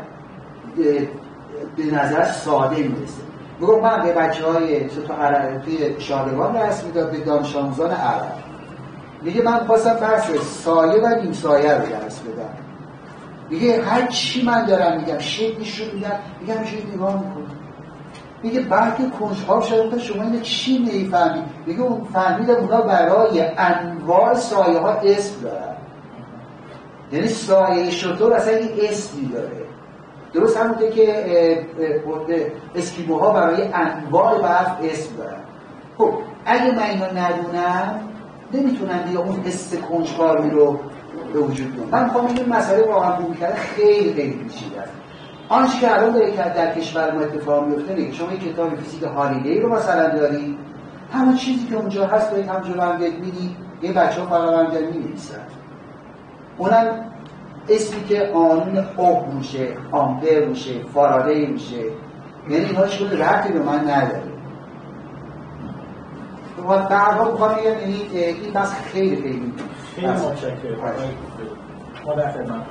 به نظر ساده میرسه. میگفت من به بچه های تو عربی شادگان درس میداد، به دانش آموزان عرب. میگه من خواستم بحث سایه و نیم سایه رو درس بدم. میگه هر چی من دارم میگم شکلش رو میگم میگم میشه نگاه میکنم. میگه بعد که کنجکاو شدم شما اینو چی نمیفهمید؟ میگه اون فهمیدم اونا برای انواع سایه ها اسم دارن. یعنی سایه شتر اصلا این اسمی داره. درست همونطور که اسکیموها برای انواع برف اسم دارن. خب اگه من اینو ندونم نمیتونم دیگه اون حس کنجکاوی رو به وجود بیارم. من میخوام این مسئله واقعا بومی کردن خیلی خیلی پیچیده است. آنچه که الان داره که در کشور ما اتفاق میفته اینه که شما یک کتاب فیزیک هالیدی رو مثلا دارید، همون چیزی که اونجا هست دارید هم جلو هم می‌بینید، این بچه‌ها فقط هم دارن می‌نویسن. اونم اسمی که قانون اوم روشه، آمپر روشه، فارادی روشه، یعنی اینها هیچ کدوم ربطی به من نداره. ما در واقع می‌خوام بگم یعنی این بحث خیلی خیلی خیلی متشکرم. ما در خدمت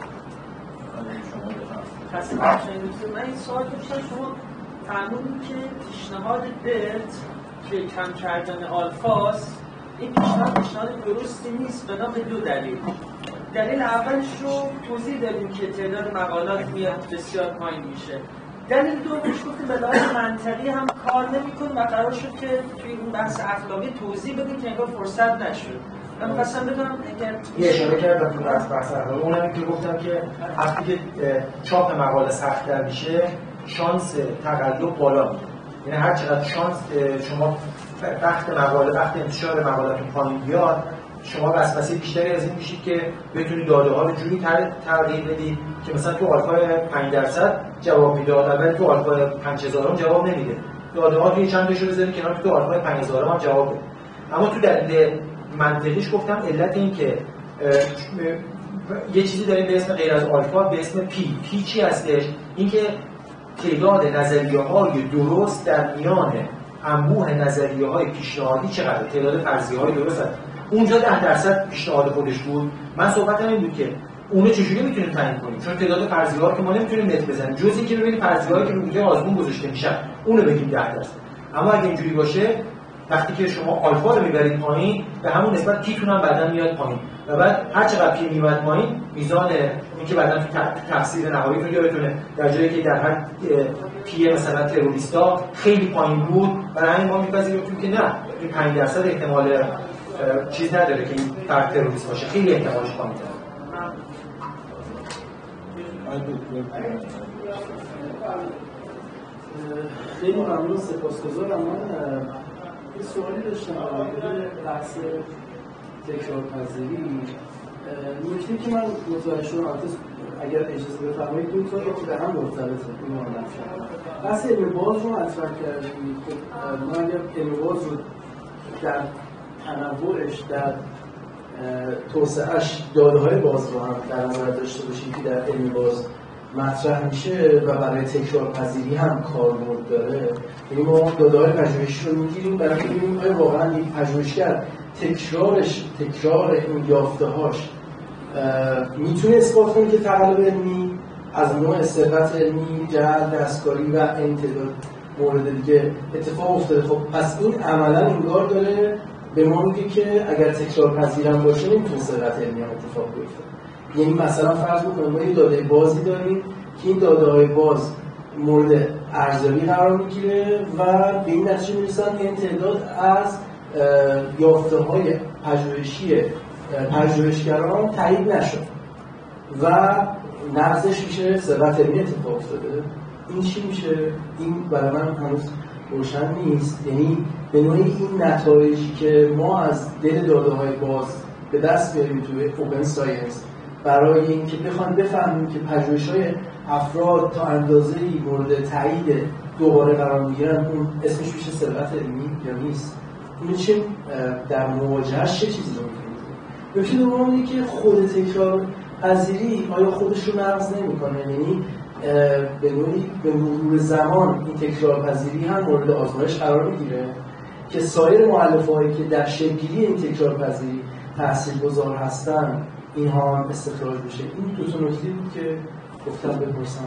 خسته باشید. من این سوال داشتم، شما فرمودید که پیشنهاد بت که کم کردن آلفاست، این پیشنهاد پیشنهاد درستی نیست بنا به دو دلیل. دلیل اولش رو توضیح دادیم که تعداد مقالات میاد بسیار پایین میشه. دلیل دومش گفتیم به لحاظ منطقی هم کار نمی‌کنه و قرار شد که توی این بحث اخلاقی توضیح بدیم که انگار فرصت نشد. من خواستم بدونم اگر یه اشاره کردم تو بحث بحث اخلاقی، اونم که گفتم که وقتی که چاپ مقاله سخت‌تر میشه شانس تقلب بالا میره. یعنی هر چقدر شانس شما وقت مقاله وقت انتشار مقاله‌تون پایین بیاد، شما وسوسه بیشتری از این میشید که بتونید داده ها رو جوری تغییر بدید که مثلا تو آلفای پنج درصد جواب میداد، ولی تو آلفای پنج هزار هم جواب نمیده. داده ها توی چند تاشو بذارید کنار، تو آلفای پنج هزار هم جواب بده. اما تو دلیل منطقیش گفتم علت این که یه چیزی داریم به اسم غیر از آلفا به اسم پی. پی چی هستش؟ این که تعداد نظریه‌های درست در میان انبوه نظریه‌های پیشنهادی چقدره؟ تعداد فرضیه‌های درست هست. اونجا ده درصد پیشنهاد خودش بود. من صحبتم این بود که اونو چجوری میتونیم تعیین کنیم؟ چون تعداد فرضیه‌ها که ما نمیتونیم نت بزنیم، جز اینکه ببینیم فرضیه‌هایی که رو روی آزمون گذاشته میشن اونو بگیم ده درصد. اما اگه اینجوری باشه وقتی که شما آلفا رو میبرید پایین به همون نسبت پیتون هم بعداً میاد پایین و بعد هر چقدر پی میاد پایین میزان اینکه بعداً تو تفسیر نهایی رو یادتونه در جایی که در هر پی مثلا تروریستا خیلی پایین بود برای همین ما میپذیریم که نه این پنج درصد احتمال چیز نداره که این فرد تروریست باشه، خیلی احتمالش پایین‌تره. خیلی ممنون، سپاسگزارم. من یه سوالی داشتم در بحث تکرارپذیری. نکته که من متوجه شدم اگر اجازه بفرمایید دو تا که به هم مرتبطه اینو نمی‌شم. بحث علم باز رو مطرح کردید. خب ما اگر علم باز رو در تنوعش در توسعه‌اش داده‌های باز رو هم در نظر داشته باشیم که در علم باز مطرح میشه و برای تکرارپذیری هم کاربرد داره. یعنی ما داده‌های پژوهشی رو میگیریم برای اینکه ببینیم آیا واقعا یک پژوهشگر تکرارش تکرار این یافته‌هاش میتونه اثبات کنه که تقلب علمی از نوع ثروت علمی، جهل، دستکاری و امتداد مورد دیگه اتفاق افتاده. خب پس این عملا انگار داره به ما میگه که اگر تکرارپذیرم باشه نمیتونه ثروت علمی هم اتفاق بیفته. یعنی مثلا فرض بکنیم ما یه داده بازی داریم که این داده‌های باز مورد ارزیابی قرار میگیره و به این نتیجه میرسن که این تعداد از یافته‌های پژوهشی پژوهشگران تایید نشد و نقضش میشه ثروت علمی اتفاق افتاده. این چی میشه؟ این برای من هنوز روشن نیست. یعنی به نوعی این نتایجی که ما از دل داده‌های باز به دست بیاریم توی اوپن ساینس برای اینکه بخوام بفهمیم که پژوهش‌های افراد تا اندازه‌ای مورد تایید دوباره قرار میگیرن، اون اسمش میشه ثروت علمی یا نیست؟ این چه در مواجهش چه چیزی رو می‌کنه؟ نکته دوم اینه که خود تکرار پذیری آیا خودش رو نقض نمی‌کنه؟ یعنی به نوعی به مرور زمان این تکرار پذیری هم مورد آزمایش قرار میگیره که سایر مؤلفه‌هایی که در شکل‌گیری این تکرار پذیری تاثیرگذار هستن اینها هم استخراج بشه. این دو تا نکته بود که گفتم بپرسم.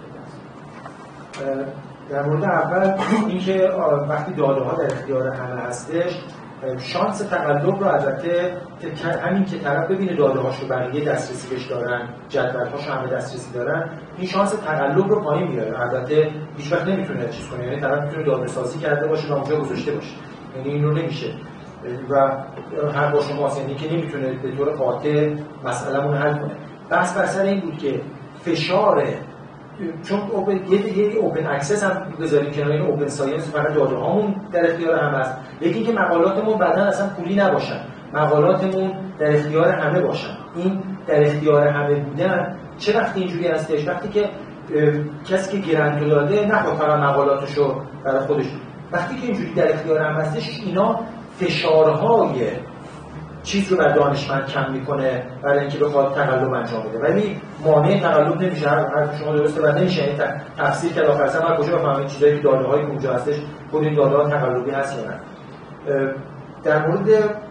در مورد اول اینکه وقتی داده‌ها در اختیار همه هستش، شانس تقلب رو البته همین که طرف ببینه داده‌هاش رو بقیه دسترسی بهش دارن، جدول‌هاش همه دسترسی دارن، این شانس تقلب رو پایین میاره. البته هیچ وقت نمیتونه چیز کنه، یعنی طرف میتونه داده‌سازی کرده باشه و اونجا گذاشته باشه، یعنی این رو نمیشه و هر با شما یعنی که نمیتونه به طور قاطع مسئله‌مون حل کنه. بحث بر سر این بود که فشار، چون اوپن یه یه اوپن اکسس هم بذاریم کنار، این اوپن ساینس فقط داده هامون در اختیار همه است، یکی اینکه مقالاتمون بعداً اصلا پولی نباشن، مقالاتمون در اختیار همه باشن. این در اختیار همه بودن چه وقتی اینجوری هستش؟ وقتی که کسی که گرانتو داده نخواد فقط مقالاتشو برای خودش، وقتی که اینجوری در اختیار همه هستش، اینا فشارهای چیز رو بر دانشمند کم میکنه برای اینکه بخواد تقلب انجام بده، ولی مانع تقلب نمیشه. حرف شما درسته و نمیشه این تفسیر کرد آخر سر کجا بفهمید چیزایی که داده‌های اونجا هستش خود این داده‌ها تقلبی هست یا نه. در مورد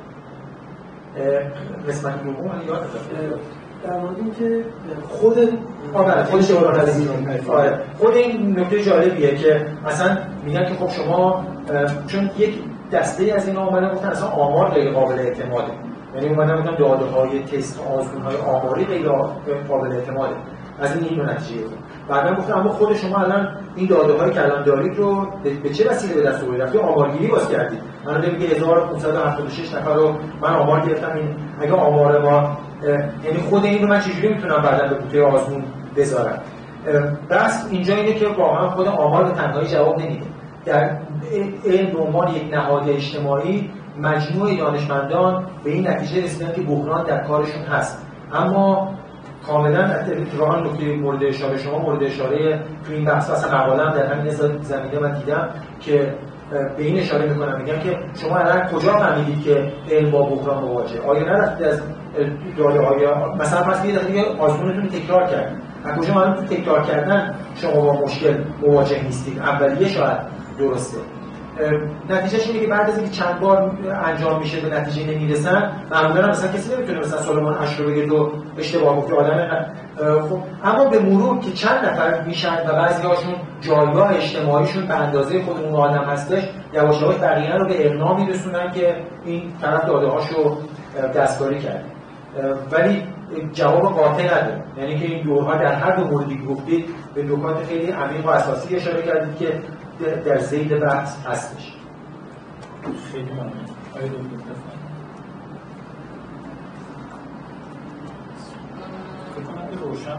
قسمت دوم من یاد دادم در مورد اینکه خود آره خود شورا پذیری آره خود این نکته جالبیه که مثلا میگن که خب شما چون یک دسته از اینا اومدن گفتن اصلا آمار غیر قابل اعتماده، یعنی اومدن گفتن داده‌های تست آزمون‌های آماری غیر قابل اعتماده، از این اینو نتیجه گرفتن. بعدم گفتن اما خود شما الان این داده‌هایی که الان دارید رو به چه وسیله به دست آوردید؟ آمارگیری باز کردید. من میگم هزار و پانصد و هفتاد و شش نفر رو من آمار گرفتم. این اگه آمار ما یعنی خود این رو من چجوری میتونم بعداً به بوته آزمون بذارم؟ بس اینجا اینه که واقعا خود آمار به تنهایی جواب نمیده. در علم به عنوان یک نهاد اجتماعی مجموعه دانشمندان به این نتیجه رسیدن که بحران در کارشون هست، اما کاملا اتفاقا نکته مورد اشاره شما مورد اشاره تو این بحث اصلا مقاله هم در همین زمینه من دیدم که به این اشاره میکنم، میگم که شما الان کجا فهمیدید که علم با بحران مواجهه؟ آیا نرفتید از داده‌های مثلا پس یه دفعه آزمونتون تکرار کردید، از کجا معلوم تو تکرار کردن شما با مشکل مواجه نیستید؟ اولیه شاید درسته. نتیجهش اینه که بعد از اینکه چند بار انجام میشه به نتیجه نمیرسن، معمولا مثلا کسی نمیتونه مثلا سلیمان اش رو بگه تو اشتباه گفتی آدم خب، اما به مرور که چند نفر میشن و بعضی‌هاشون جایگاه اجتماعیشون به اندازه خود اون آدم هستش، یواش یواش بقیه رو به اقناع میرسونن که این طرف داده‌هاشو دستکاری کرده، ولی جواب قاطع نداره. یعنی که این دورها در هر دو موردی گفتید به نکات خیلی عمیق و اساسی اشاره کردید که در ذیل بحث هستش. خیلی ممنون. آیا دکتر روشن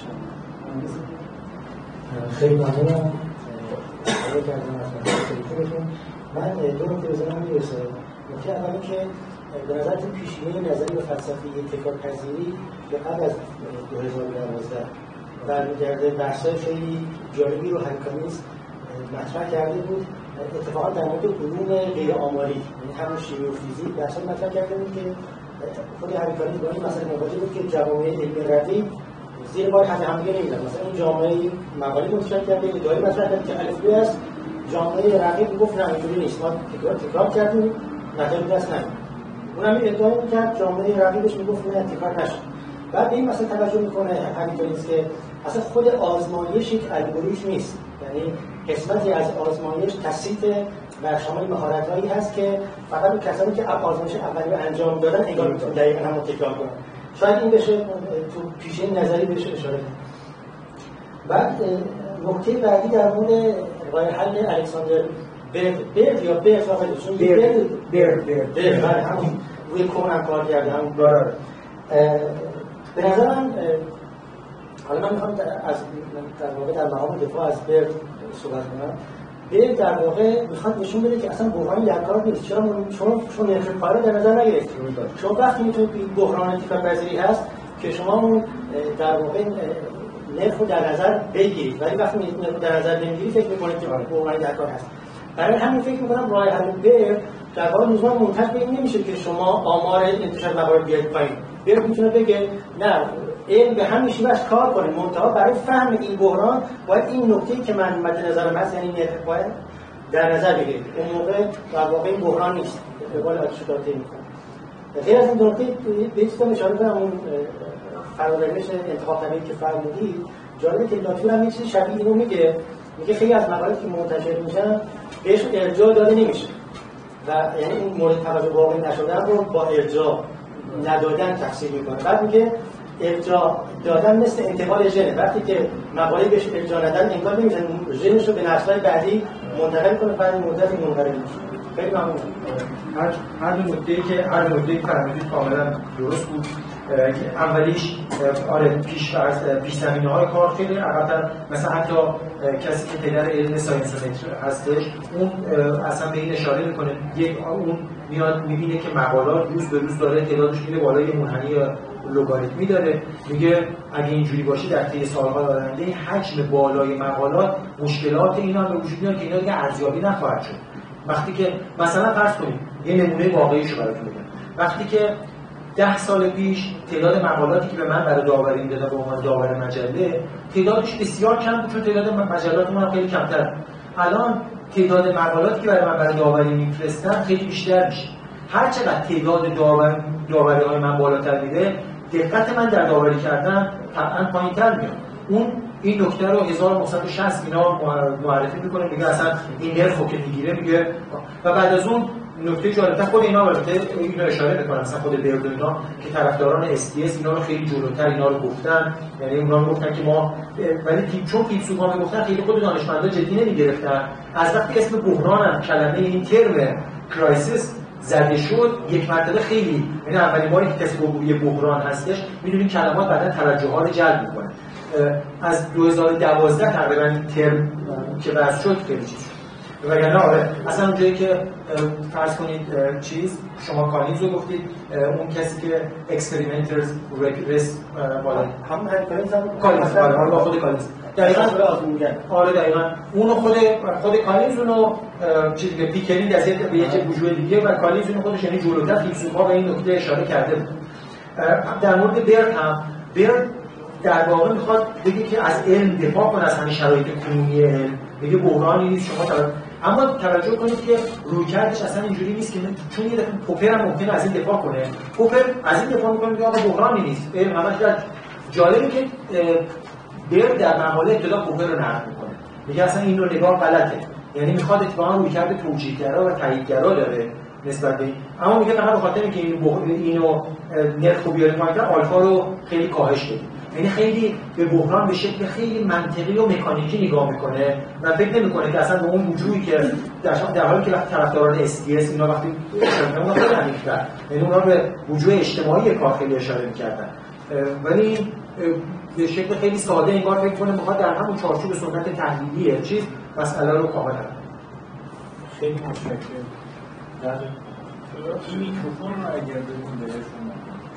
خیلی ممنونم. آقای کردم از تلفنتون. من دو نکته بزنم میرسه. نکته اولی که به نظرتون پیشینه نظری و فلسفی تکرارپذیری که قبل از دو هزار و دوازده برمیگرده بحث‌های خیلی جالبی رو هریکانیسم مطرح کرده بود. اتفاقا در مورد علوم غیر آماری، یعنی همون شیمی و فیزیک بحث‌ها مطرح کرده بود که خود هریکانیسم با این مسئله مواجه بود که جوامع علمی رقیق زیر بار همه همدیگه نمیدن. مثلا این جامعه مقاله منتشر کرده که دایره مطرح کرده که الفبای است، جامعه رقیق گفت نه اینجوری نیست، ما تکرار تکرار کردیم نتایج دست نمیاد. اونم ادعا می‌کرد جامعه رقیبش میگفت نه تکرار نشه. بعد به این مسئله توجه میکنه هریکانیسم که اصلا خود آزمایش یک الگوریتم نیست، یعنی قسمتی از آزمایش تثبیت و شامل مهارت‌هایی هست که فقط به کسانی که آزمایش اولیه انجام دادن انگار میتونن دقیقاً هم تکرار کنن. شاید این بشه تو پیشین نظری بهش اشاره کنم. بعد نکته بعدی در مورد راه حل الکساندر برد برد یا برد واقعا چون برد برد برد برد همون روی کون هم کار کرده همون برد. به نظر من حالا من میخوام از در واقع در مقام دفاع از برد صحبت کنم. به در واقع میخواد نشون بده که اصلا بحرانی در کار نیست. چرا شما شما نرخ کار در نظر نگرفتید؟ شما وقتی میتونید این بحران تکرارپذیری هست که شما اون در واقع نرخ رو در نظر بگیرید، ولی وقتی نرخ رو در نظر نمیگیرید فکر میکنید که بحرانی در کار هست. برای همین فکر میکنم راه حل بر در واقع نظام منتج به این نمیشه که شما آمار انتشار موارد بیارید پایین. بر میتونه بگه نه علم به همین شیوه کار کنه، منتها برای فهم این بحران باید این نکته‌ای که من مد نظرم هست یعنی نرخ باید در نظر بگیرید. اون موقع در واقع این بحران نیست. به قول آتش‌داده میکنه. غیر از این نکته به این چیزا اشاره کنم، اون فرآیندش انتخاب طبیعی که فرمودید جالبه که لاتور هم یه چیزی شبیه اینو میگه، میگه خیلی از مقالاتی که منتشر میشن بهش ارجاع داده نمیشه و یعنی این مورد توجه واقعی نشدن رو با ارجاع ندادن تفسیر میکنه. بعد میگه ارجاع دادن مثل انتقال ژن، وقتی که مقاله بهش ارجاع ندن انگار نمیزن ژنش رو به نسل‌های بعدی منتقل کنه، بعد مدتی منقرض میشه. خیلی ممنون. هر هر دو نکته‌ای که هر دو نکته‌ای که فرمودید کاملا درست بود. اولیش آره پیش پیش زمینه‌های کار خیلی عقب‌تر، مثلا حتی کسی که پدر علم ساینسومتری هستش اون اصلا به این اشاره میکنه، یک اون میاد میبینه که مقالات روز به روز داره تعدادش میره بالای منحنی لوگاریتمی داره، میگه اگه اینجوری باشه در طی سال‌های آینده حجم بالای مقالات مشکلات اینا به وجود میاد که اینا دیگه ارزیابی نخواهد شد. وقتی که مثلا فرض کنید یه نمونه واقعیشو براتون بگم، وقتی که ده سال پیش تعداد مقالاتی که به من برای داوری میدادن به عنوان داور مجله تعدادش بسیار کم بود، چون تعداد مجلات من خیلی کمتر. الان تعداد مقالاتی که برای من برای داوری میفرستن خیلی بیشتر میشه. هر چقدر تعداد داور داوری‌های من بالاتر میره، دقت من در داوری کردن طبعاً پایین‌تر میاد. اون این نکته رو هزار و نهصد و شصت اینا معرفی میکنه، میگه اصلا این نرخو که میگیره میگه. و بعد از اون نکته جالبه خود اینا البته اینو اشاره میکنن، مثلا خود برد اینا که طرفداران اس تی اس اینا رو خیلی جلوتر اینا رو گفتن، یعنی اونا گفتن که ما ولی چون فیلسوفا میگفتن خیلی خود دانشمندا جدی نمیگرفتن. از وقتی اسم بحران هم کلمه این ترم کرایسیس زده شد یک مرتبه خیلی، یعنی اولین باری که کسی گفت یه بحران هستش میدونیم کلمات بعداً توجه ها رو جلب میکنه. از دو هزار و دوازده تقریبا این ترم که وضع شد خیلی چیز شد. وگرنه آره اصلا اونجایی که فرض کنید چیز شما کالینز رو گفتید، اون کسی که اکسپریمنترز ریس بالا همون کالینز هم کالینز آره با خود کالینز دقیقاً میگن آره دقیقاً اونو خود خود کالینز اونو چیزی که پیکرینگ از یک به یک وجود دیگه و کالینز اونو خودش یعنی جلوتر فیلسوفا به این نکته اشاره کرده بود. در مورد برد هم برد در واقع میخواد بگه که از علم دفاع کنه، از همین شرایط کنونی علم، میگه بحرانی نیست شما توجه. اما توجه کنید که رویکردش اصلا اینجوری نیست که چون یه دفعه پوپر هم ممکنه از این دفاع کنه، پوپر از این دفاع میکنه که آقا بحرانی نیست، علم همش در جالبه که بر در مقاله ابتدا پوپر رو نقد میکنه، میگه اصلا این رو نگاه غلطه، یعنی میخواد اتفاقا رویکرد توجیه‌گرا و تاییدگرا داره نسبت به این، اما میگه فقط به خاطر اینکه این اینو نرخ بیاره پایین‌تر آلفا رو خیلی کاهش بدید. یعنی خیلی به بحران به شکل خیلی منطقی و مکانیکی نگاه میکنه و فکر نمیکنه که اصلا به اون وجودی که در, در حالی که وقتی طرفداران اس تی اس اینا وقتی اونا خیلی عمیق‌تر، یعنی اونا به وجود اجتماعی کار خیلی اشاره میکردن، ولی به شکل خیلی ساده انگار فکر کنه میخواد در همون چارچوب سنت تحلیلی چیز مسئله رو کامل کنه. خیلی متشکرم. در این میکروفون رو اگر بدون به شما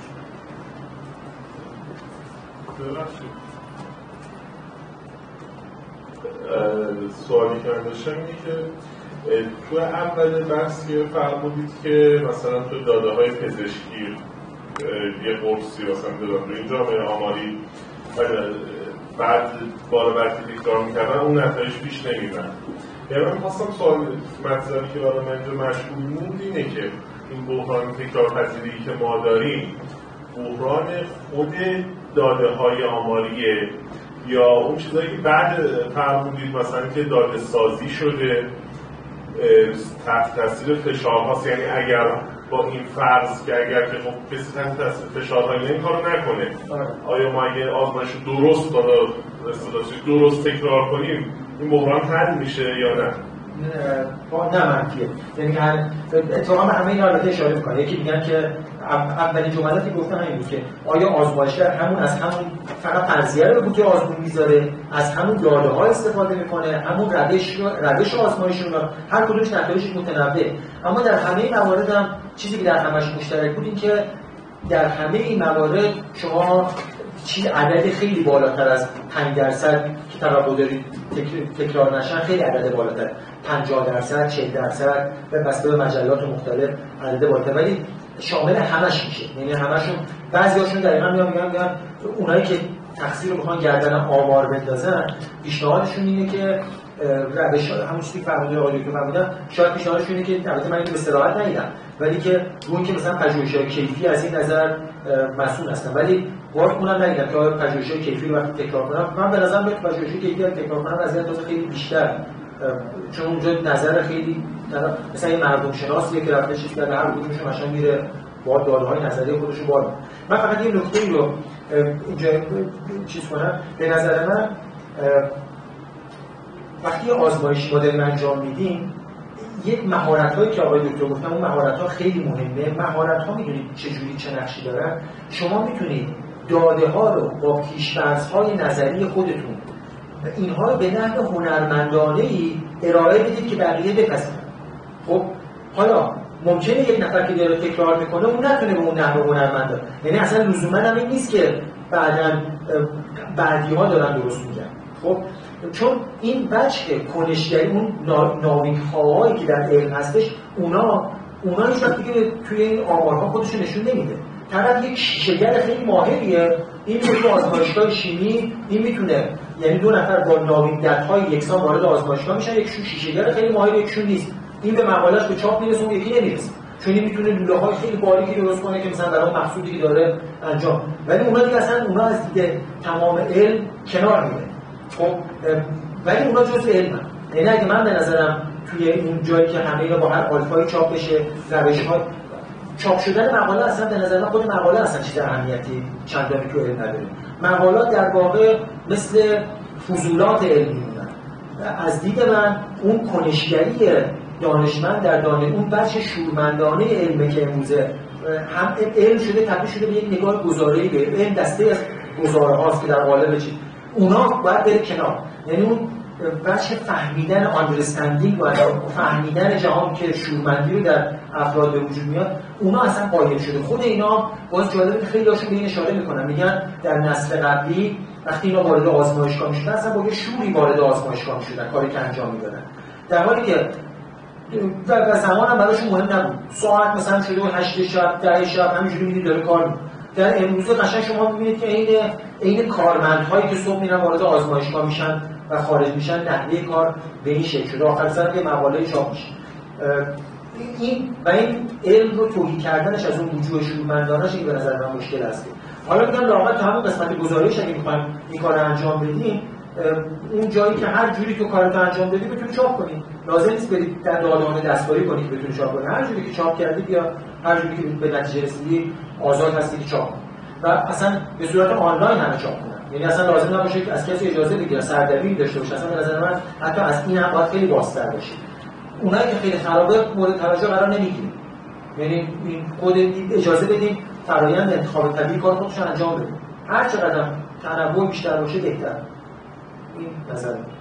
سوالی که من داشتم اینه که تو اول بحث که فرمودید که مثلا تو داده های پزشکی یه قرصی مثلا دادن رو این جامعه آماری بعد بالا برتی تکرار میکردن اون نتایج پیش نمیبرن. یعنی من خواستم سوال مطلبی که برای من اینجا مشغول موند اینه که این بحران تکرارپذیری که ما داریم بحران خود داده های آماریه یا اون چیزایی که بعد فرمودید مثلا که داده سازی شده تحت تاثیر فشارهاست، یعنی اگر با این فرض که اگر که خب کسی تحت تاثیر فشارهای این کارو نکنه آیا ما اگه آزمایش درست داده درست تکرار کنیم این بحران حل میشه یا نه؟ نه منفیه، یعنی اتفاقا همه این البته اشاره میکنه. یکی میگن که اولین جملاتی گفتن همین بود که آیا آزمایشگر همون از همون فقط فرضیه رو بود که آزمون میذاره، از همون داده ها استفاده میکنه، همون روش روش آزمایشون، هر کدومش نتایجش متنوع. اما در همه این موارد هم چیزی که در همش مشترک بود این که در همه این موارد شما چیز عدد خیلی بالاتر از پنج درصد که توقع دارید تکرار نشن، خیلی عدد بالاتر، پنجاه درصد، چهل درصد به بسته به مجلات مختلف عدد بالاتر، ولی شامل همش میشه. یعنی همشون بعضیاشون دقیقاً میگن میگن میگن اونایی که تقصیر رو بخوان گردن آمار بندازن، پیشنهادشون اینه که روش همون چیزی که فرموده آقای دکتر فرمودن، شاید پیشنهادشون اینه که البته من اینو به صراحت ندیدم، ولی که اون که مثلا پژوهش‌های کیفی از این نظر مسئول هستن، ولی وارد اونم نگیدم که آیا پژوهش‌های کیفی رو وقتی تکرار کنم، من به نظرم میاد پژوهش‌های کیفی رو تکرار کنم از این خیلی بیشتر، چون اونجا نظر خیلی مثلا این مردم شناسیه که رفته چیز کرده، هر کدومشون مثلا میره با داده‌های نظری خودش رو بار. من فقط این نکته‌ای رو اینجا چیز کنم، به نظر من وقتی آزمایشی ما داریم انجام میدیم، یک مهارت‌هایی که آقای دکتر گفتن، اون مهارت‌ها خیلی مهمه. مهارت‌ها می‌دونید چجوری چه نقشی دارن؟ شما می‌تونید داده‌ها رو با پیش‌فرض‌های نظری خودتون اینها رو به نحو هنرمندانه‌ای ارائه بدید که بقیه بپذیرن. خب حالا ممکنه یک نفر که داره تکرار میکنه اون نتونه به اون نحو هنرمنده، یعنی اصلا لزوما هم این نیست که بعداً بعدی‌ها دارن درست میگن. خب چون این وجه کنشگری، اون ناویگ‌هایی که در علم هستش، اونا اونا هیچ وقت دیگه توی این آمارها خودشون نشون نمیده. طرف یک شیشه‌گر خیلی ماهریه، این میتونه آزمایشگاه شیمی، این میتونه، یعنی دو نفر با ناویگ‌های یکسان وارد آزمایشگاه میشن، یک شیشه‌گر خیلی ماهر یکشون نیست، این به مقاله‌اش به چاپ میرسه اون یکی نمیرسه، چون این میتونه لوله‌های خیلی باریکی درست کنه که مثلا برای اون مقصودی که داره انجام، ولی اونا دیگه اصلا اونا از دید تمام علم کنار میره. خب ولی اونا جزء علمن. یعنی اگه من به نظرم توی این جایی که همه اینا با هر آلفایی چاپ بشه، روش‌ها چاپ شدن مقاله اصلا به نظر من خود مقاله اصلا چیز اهمیتی چندانی تو علم نداره. مقالات در واقع مثل فضولات علمی میمونن. از دید من اون کنشگری دانشمند در دانش، اون بخش شورمندانه علمه که امروزه هم علم شده تبدیل شده به یک نگاه گزاره‌ای به علم، دسته از گزاره هاست که در قالب چی اونا باید بره کنار. یعنی اون بخش فهمیدن آندرستندینگ و فهمیدن جهان که شورمندی رو در افراد به وجود میاد، اونا اصلا قایل شده. خود اینا باز جالبه که خیلی هاشون به این اشاره میکنن، میگن در نسل قبلی وقتی اینا وارد آزمایشگاه میشدن اصلا با یه شوری وارد آزمایشگاه میشدن، کاری که انجام میدادن، در حالی که در زمان هم براشون مهم نبود. ساعت مثلا شده هشت شب، ده شب، همینجوری میدید داره کار میکنه. در امروزه قشنگ شما میبینید که عین عین کارمندهایی که صبح میرن وارد آزمایشگاه میشن و خارج میشن، نحوه کار به این شکل شده. آخر سر یه مقاله چاپ میشه. این و این علم رو توهی کردنش از اون وجوه شورمندانه‌اش این به نظر من مشکل است. حالا میگم لااقل تو همون قسمت گزارش اگه میخوایم این کارو انجام بدیم، اون جایی که هر جوری تو کارت انجام بدی بتونی چاپ کنی، لازم نیست برید در داده‌های دستکاری کنی که بتونی چاپ کنی. هر جوری که چاپ کردی یا هر جوری که به نتیجه رسیدی آزاد هستی که چاپ کنی و اصلا به صورت آنلاین همه چاپ کنن. یعنی اصلا لازم نباشه که از کسی اجازه بگیره، سردبیر داشته باشه. اصلا به نظر من حتی از این هم باید خیلی بازتر بشه. اونایی که خیلی خرابه مورد توجه قرار نمیگیره. یعنی این خود اجازه بدیم فرآیند انتخاب طبیعی کار خودش انجام بده. هر چقدر تنوع بیشتر باشه بهتر. این نظر من.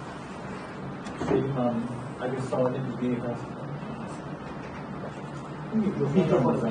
خیلی ممنون. اگه سوال دیگه هست میکروفون رو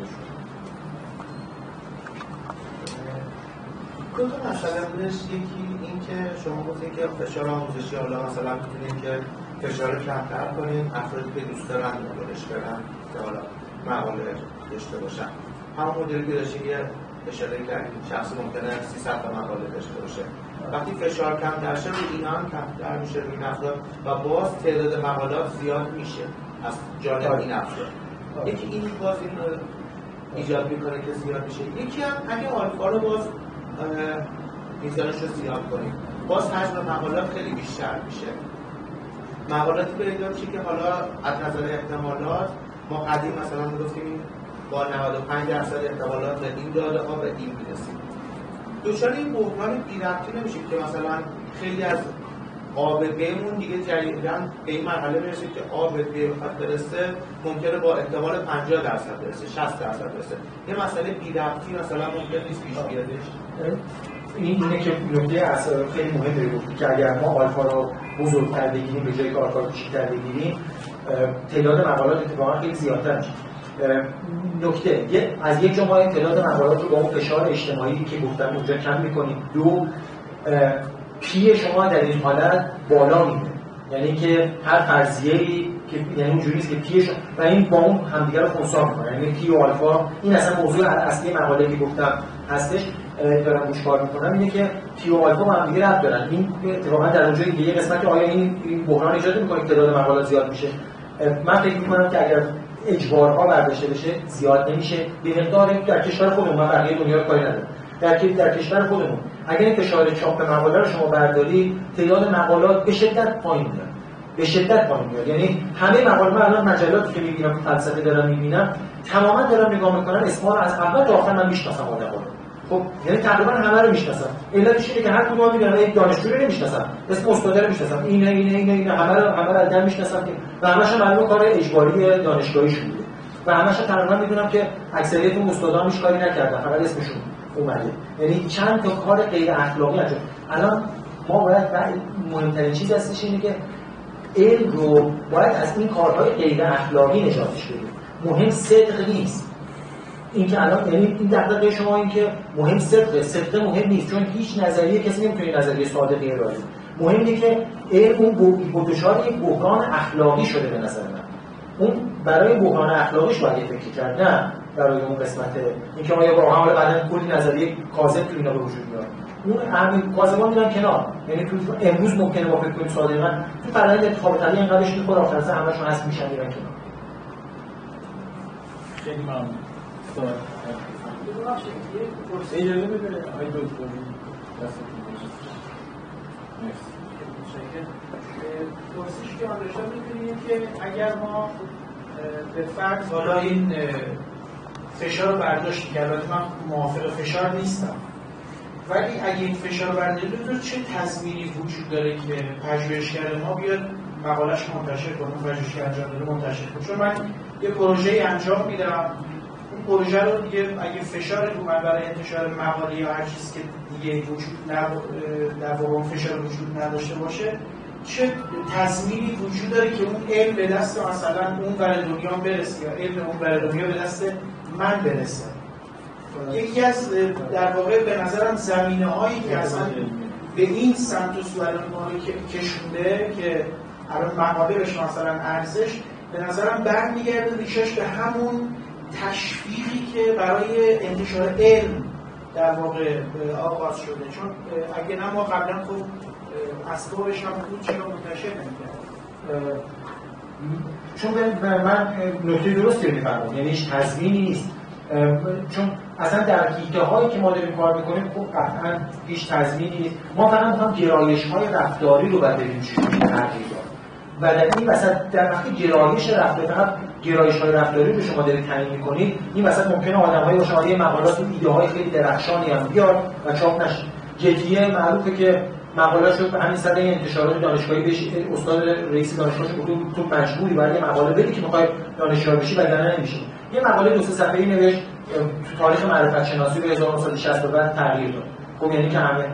دو تا مسئله بودش. یکی این که شما گفتید که فشار آموزشی، حالا مثلا میتونید که فشار کمتر کنید افرادی که دوست دارن دانش برن که حالا مقاله داشته باشن. همون مدلی که داشتید یه اشاره کردید شخص ممکنه سیصد تا مقاله داشته باشه. وقتی فشار کمتر شه روی اینا هم کمتر میشه روی این افراد و باز تعداد مقالات زیاد میشه از جانب این افراد. یکی این باز این ایجاد میکنه که زیاد میشه. یکی هم اگه آلفا رو باز میزانش رو زیاد کنیم، باز حجم مقالات خیلی بیشتر میشه. مقالاتی پیدا میشه که حالا از نظر احتمالات ما قدیم مثلا میگفتیم با نود و پنج درصد احتمالات به این داده ها به این میرسیم. دوچار این بحران بی‌ربطی نمیشه که مثلا خیلی از آ به بمون دیگه جدیداً به این مرحله برسید که آ به ب بخواد برسه ممکنه با احتمال پنجاه درصد برسه، شصت درصد برسه. یه مسئله بی ربطی مثلا ممکن نیست پیش بیادش. این اینه که نکته اصلا خیلی مهمه بود که اگر ما آلفا رو بزرگتر بگیریم به جای که آلفا رو کوچیک‌تر بگیریم تعداد مقالات اتفاقا خیلی زیادتر میشه. نکته از یک جا ما تعداد مقالات رو با اون فشار اجتماعی که گفتم اونجا کم می‌کنیم. دو پی شما در این حالت بالا میره، یعنی که هر فرضیه‌ای که یعنی اونجوری نیست که پی شما و این با اون همدیگه رو خنثی می‌کنه، یعنی پی و آلفا. این اصلا موضوع اصلی مقاله که گفتم هستش دارم روش کار می‌کنم اینه که پی و آلفا با هم دیگه ربط دارن. این اتفاقا در اونجا یه قسمت که آیا این بحران ایجاد می‌کنه که تعداد مقالات زیاد میشه. من فکر می‌کنم که اگر اجبارها برداشته بشه زیاد نمیشه. به مقدار در کشور خودمون، من بقیه دنیا رو کاری ندارم، در در کشور خودمون اگر این فشار چاپ مقاله رو شما برداری تعداد مقالات به شدت پایین میاد، به شدت پایین میاد. یعنی همه مقاله من الان مجلاتی که می‌بینم فلسفه دارم می‌بینم تماما دارم نگاه می‌کنم اسما رو از اول تا آخر من میشناسم آدم‌ها رو. خب یعنی تقریبا همه رو میشناسم. علتش اینه که هر کدوم میدونم یک دانشجو رو نمیشناسم، اسم استاد رو میشناسم، اینه اینه اینه اینه همه رو همه رو از دم میشناسم و همش معلومه کار اجباری دانشگاهی شده و همش تقریبا میدونم که اکثریت اون استادا هیچ کاری نکردن، فقط اسمشون اومده. یعنی چند تا کار غیر اخلاقی انجام. الان ما باید مهمترین چیز هستش اینه که علم رو باید از این کارهای غیر اخلاقی نجاتش بدیم. مهم صدق نیست. این که الان یعنی این دغدغه شما این که مهم صدق، صدق مهم نیست، چون هیچ نظریه کسی نمیتونه نظریه صادقی ارائه بده. مهم اینه که علم اون دچار یک بحران اخلاقی شده به نظر من. اون برای بحران اخلاقیش باید فکر کرد، نه برای اون قسمت اینکه ما یا واقعا بعدن کلی نظریه کاذب تو اینا به وجود میاد. اون همین کاذبا میرن کنار. یعنی تو امروز ممکنه با فکر کنیم صادقاً تو فرآیند انتخاب طبیعی اینقدرش میخوره آخر سر همشون هست میشن میرن کنار. خیلی ممنون. اجازه بده آقای دکتر دستتون باشه. پرسشی که من داشتم می‌دونیم که اگر ما به فرض حالا این فشار رو برداشتی که البته من موافق فشار نیستم، ولی اگه این فشار رو برداشتی تو چه تضمینی وجود داره که پژوهشگر ما بیاد مقاله‌اش منتشر کنه، پژوهشگر انجام داده منتشر کنه؟ چون من یه پروژه انجام میدم، اون پروژه رو دیگه اگه فشار رو من برای انتشار مقاله یا هر چیزی که دیگه وجود در واقع فشار وجود نداشته باشه، چه تضمینی وجود داره که اون علم به دست مثلا اون برای دنیا برسه یا علم اون برای دنیا به دست من برسه؟ یکی از در واقع به نظرم زمینه‌هایی که اصلا به این سمت و سوال ما رو کشونده که الان مقاله بشه مثلا ارزش، به نظرم برمیگرده ریشش به همون تشویقی که برای انتشار علم در واقع آغاز شده. چون اگه نه ما قبلا خب اسبابش هم بود چرا منتشر نمی‌کرد؟ چون من نکته درستی می‌فهمم، یعنی هیچ تضمینی نیست. چون اصلا در حیطه هایی که ما داریم کار میکنیم خب قطعا هیچ تضمینی نیست. ما فقط می‌خوایم گرایش های رفتاری رو باید ببینیم چجوری تغییر داد و در این وسط در وقتی گرایش رفتاری فقط گرایش های رفتاری رو شما دارید تعیین می‌کنید، این وسط ممکنه آدم‌های باشن یه مقالات و ایده‌های خیلی درخشانی هم بیاد و چاپ نشه. جدیه معروفه که مقاله شد به همین صدای انتشارات دانشگاهی بشی، استاد رئیس دانشگاهش گفت تو مجبوری باید یه مقاله بدی که می‌خوای دانشیار بشی وگرنه نمیشه. یه مقاله دو سه صفحه‌ای نوشت تو تاریخ معرفت شناسی رو هزار و نهصد و شصت به بعد تغییر داد. خب یعنی که همه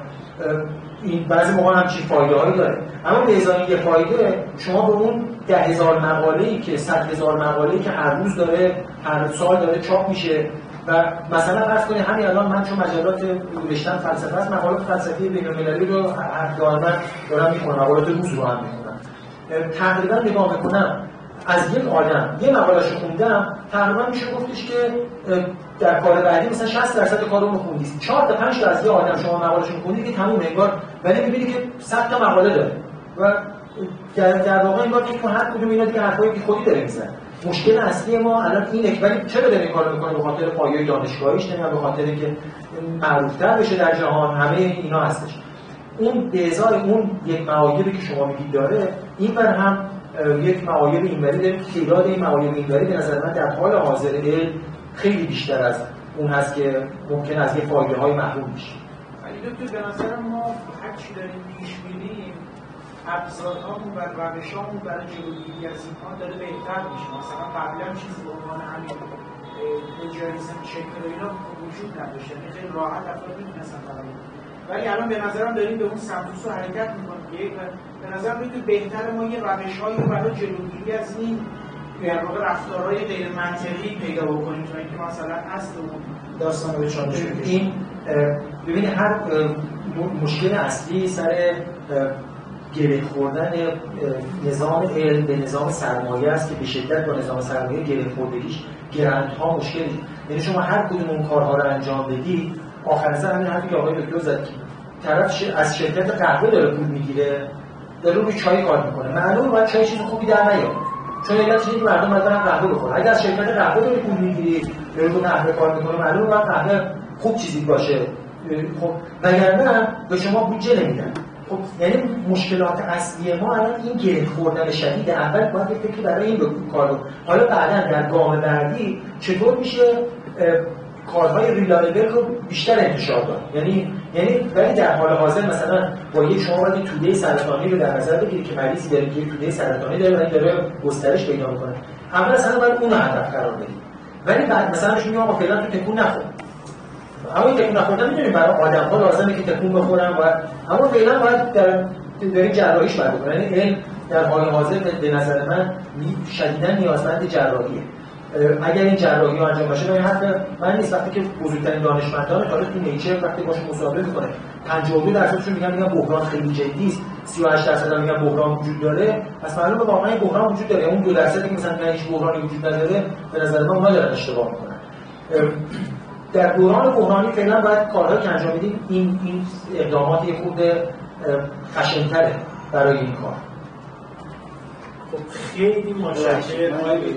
این بعضی موقع هم چی فایده‌هایی داره، اما به ازای یه فایده شما به اون ده هزار مقاله‌ای که صد هزار مقاله‌ای که هر روز داره هر سال داره چاپ میشه و مثلا فرض کنید همین الان من چون مجلات نوشتن فلسفه است، مقالات فلسفی بین‌المللی رو دائما دارم می‌خونم، مقالات روز رو هم می‌خونم، تقریبا نگاه می‌کنم از یک آدم یه مقاله‌شو خوندم تقریبا میشه گفتش که در کار بعدی مثلا شصت درصد کارو رو خوندید، چهار تا پنج تا از یه آدم شما مقاله‌شو خوندید که تموم انگار، ولی می‌بینید که صد تا مقاله داره و در در واقع انگار فکر کنم هر کدوم اینا دیگه حرفایی که خودی داره میزنه. مشکل اصلی ما الان اینه که ولی چرا داره این کارو میکنه؟ به خاطر پایه‌ی دانشگاهیش، نه به خاطر اینکه معروف‌تر بشه در جهان. همه اینا هستش. اون به ازای اون یک معایبی که شما میگید داره، این بر هم یک معایب اینوری داره که تعداد این معایب اینوری به نظر من در حال حاضر علم خیلی بیشتر از اون هست که ممکن از یه فایده‌های محروم بشه. ولی دکتر به نظر ما هر چی داریم پیش می‌بینیم ابزارهامون و روشامون برای جلوگیری از اینها داره بهتر میشه. مثلا قبلا چیزی به عنوان همین پلاجاریسم چک و اینا وجود نداشت، یعنی خیلی راحت افراد میتونستن کار کنن، ولی الان به نظرم داریم به اون سمت و سو حرکت میکنیم. یک به نظرم میاد بهتره ما یه روش‌هایی رو برای جلوگیری از این در واقع رفتارهای غیر منطقی پیدا بکنیم تا اینکه مثلا اصل اون داستان رو به چالش بکشیم. این ببینید هر مشکل اصلی سر گره خوردن نظام علم به نظام سرمایه است که به شدت با نظام سرمایه گره خوردگیش گرندها مشکلی. یعنی شما هر کدوم اون کارها رو انجام بدید آخر سر همین حرفی که آقای دکتر زد که طرف از شرکت قهوه داره پول میگیره، داره روی چای کار میکنه، معلومه باید چای چیز خوبی در نیاد، چون علتش اینه که مردم باید برن قهوه بخورن. اگه از شرکت قهوه داره پول میگیری داره رو قهوه کار میکنه، معلومه باید قهوه خوب چیزی باشه. خب وگرنه به شما بودجه نمیدن. خب یعنی مشکلات اصلی ما الان این گره خوردن شدید. اول باید یه فکری برای این بکنیم کارو، حالا بعداً در گام بعدی چطور میشه کارهای ریلایبل رو بیشتر انتشار داد. یعنی یعنی ولی در حال حاضر مثلا با یک شما باید توده سرطانی رو در نظر بگیرید که مریضی داره که توده سرطانی داره و این داره گسترش پیدا میکنه، اول اصلا باید اون رو هدف قرار بدید. ولی بعد مثلا بهش میگم آقا فعلا تو تکون نخور. اما این تکون نخوردن میدونید برای آدم‌ها لازمه که تکون بخورن و اما فعلا باید در برای جراحیش باید بکنن. یعنی علم در حال حاضر به نظر من شدیداً نیازمند جراحیه. اگر این جراحی ها انجام بشه، من حتی من نیست وقتی که بزرگترین دانشمندان تاریخ تو نیچر وقتی باشون مصاحبه میکنه پنجاه و دو درصدشون میگن میگن بحران خیلی جدی است، سی و هشت درصد میگن بحران وجود داره. پس معلومه واقعا این بحران وجود داره. اون دو درصدی که مثلا هیچ بحرانی وجود نداره به نظر من اونها دارن اشتباه میکنن. در دوران بحرانی فعلا باید کارهایی که انجام میدیم این این اقدامات یه خود خشن‌تره برای این کار. خیلی متشکرم.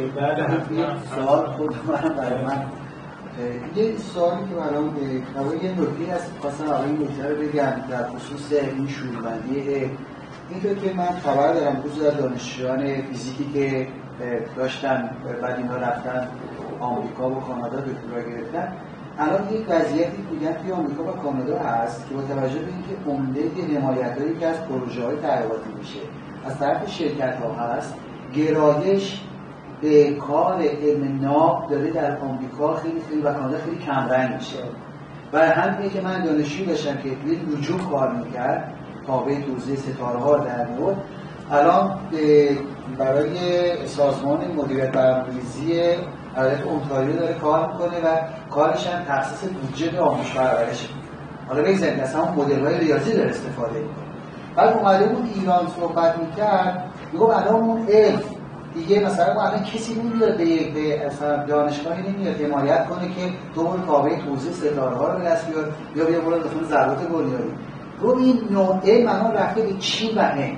سوال خود من برای من یه سوالی که برام برای یه نکته هست خواستم برای این نکته رو بگم در خصوص این شوربندی اینطور که من خبر دارم روز در دانشجویان فیزیکی که داشتن بعد اینا رفتن آمریکا و کانادا دکترا گرفتن، الان یک وضعیتی میگن توی آمریکا و کانادا هست که با توجه به اینکه عمده حمایتایی که از پروژه‌های تحقیقاتی میشه از طرف شرکت‌ها هست، گرایش به کار علم ناب داره در آمریکا خیلی خیلی و کانادا خیلی کمرنگ میشه. و همینه که من دانشجویی داشتم که توی نجوم کار میکرد، تابع توزیع ستاره‌ها در میاد، الان برای سازمان مدیریت برنامه‌ریزی ایالت اونتاریو داره کار میکنه و کارش هم تخصیص بودجه به آموزش پرورشه. حالا بگذارید اصلا اون مدل‌های ریاضی داره استفاده میکنه. بعد اومده بود ایران صحبت میکرد، میگم الان اون علم دیگه مثلا الان کسی نمیاد به به اصلا دانشگاهی نمیاد حمایت کنه که تو برو تابع توزیع ستاره‌ها رو به دست بیار یا بیا برو مثلا ضربات بنیادی. رو این نوع علم الان رفته به چین و هند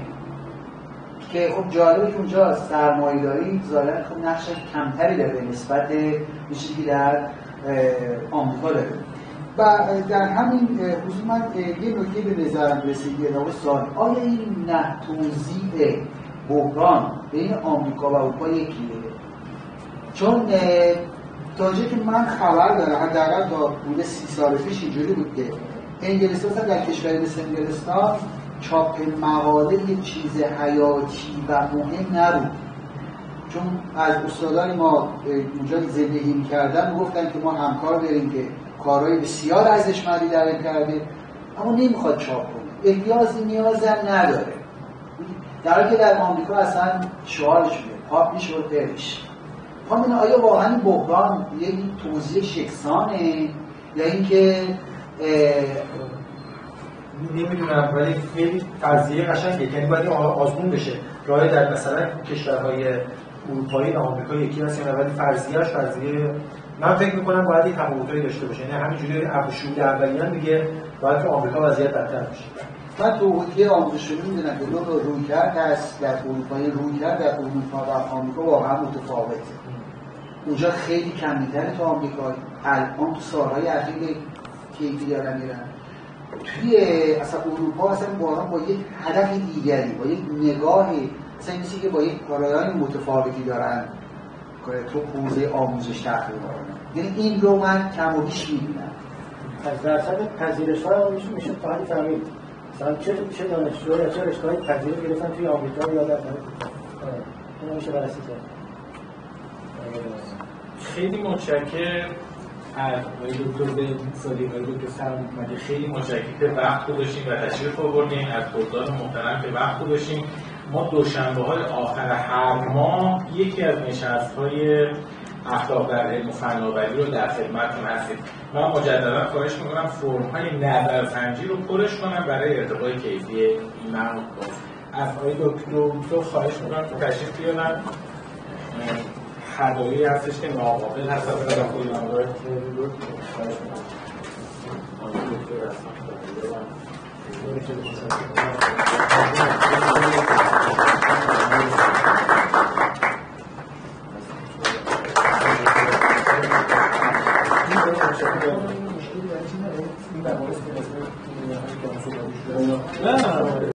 که خب جالبه که اونجا سرمایه‌داری ظاهراً خب نقش کمتری داره نسبت به چیزی که در آمریکا داره. و در همین خصوص من یه نکته به نظرم رسید یه نوع سوال، آیا این نه توزیع بحران بین آمریکا و اروپا یکیه؟ چون تا جایی که من خبر دارم حداقل تا حدود سی سال پیش اینجوری بود که انگلستان در کشوری مثل انگلستان چاپ مقاله یه چیز حیاتی و مهم نبود، چون از استادان ما اونجا زندگی می‌کردن گفتن که ما همکار داریم که کارهای بسیار ارزشمندی در این کرده اما نمیخواد چاپ کنه، احتیاجی نیازی هم نداره. در حالی که در آمریکا اصلا شعارش میاد پابلیش و پریش. همین آیا واقعا بحران یک توزیع یکسانه یا اینکه نمیدونم، ولی خیلی قضیه قشنگه، یعنی باید آزمون بشه. راه در مثلا کشورهای اروپایی و آمریکا یکی هست، ولی فرضیه‌اش فرضیه من فکر می‌کنم باید یک تفاوتایی داشته باشه. یعنی همینجوری ابوشود اولیان میگه باید تو آمریکا وضعیت بدتر بشه. من توضیح آموزشی می‌دونم که دو تا رویکرد هست در اروپا، رویکرد در اروپا و آمریکا واقعا متفاوته. اونجا خیلی کمتره تو آمریکا، الان تو سالهای اخیر کیفی دارن میرن. توی اصلا اروپا اصلا باران با یک هدف دیگری، با یک نگاهی مثلا اینی که با یک کارهای متفاوتی دارن تو حوزه آموزش تحقیق دارن. یعنی این رو من کم و بیش می‌بینم. از درصد پذیرش‌ها میشه میشه فهمید فهمید مثلا چه چه دانشجو یا چه رشته‌های پذیرش گرفتن توی آمریکا یا در آره این میشه بررسی کرد. خیلی متشکرم از دکتر به سالی و دکتر سلام مگه خیلی متشکرم که وقت گذاشتین و تشریف آوردین، از دوستان محترم که وقت گذاشتین. ما دوشنبه‌های آخر هر ماه یکی از نشست‌های اخلاق در علم و فناوری رو در خدمتتون هستیم. من مجددا خواهش می‌کنم فرم‌های نظرسنجی رو پرش کنم برای ارتقای کیفی این مقام. از آقای دکتر خواهش می‌کنم که تشریف بیارن. هدایایی هستش که ناقابل هست از طرف خود نمایش رو خواهش می‌کنم. دکتر هستم. نه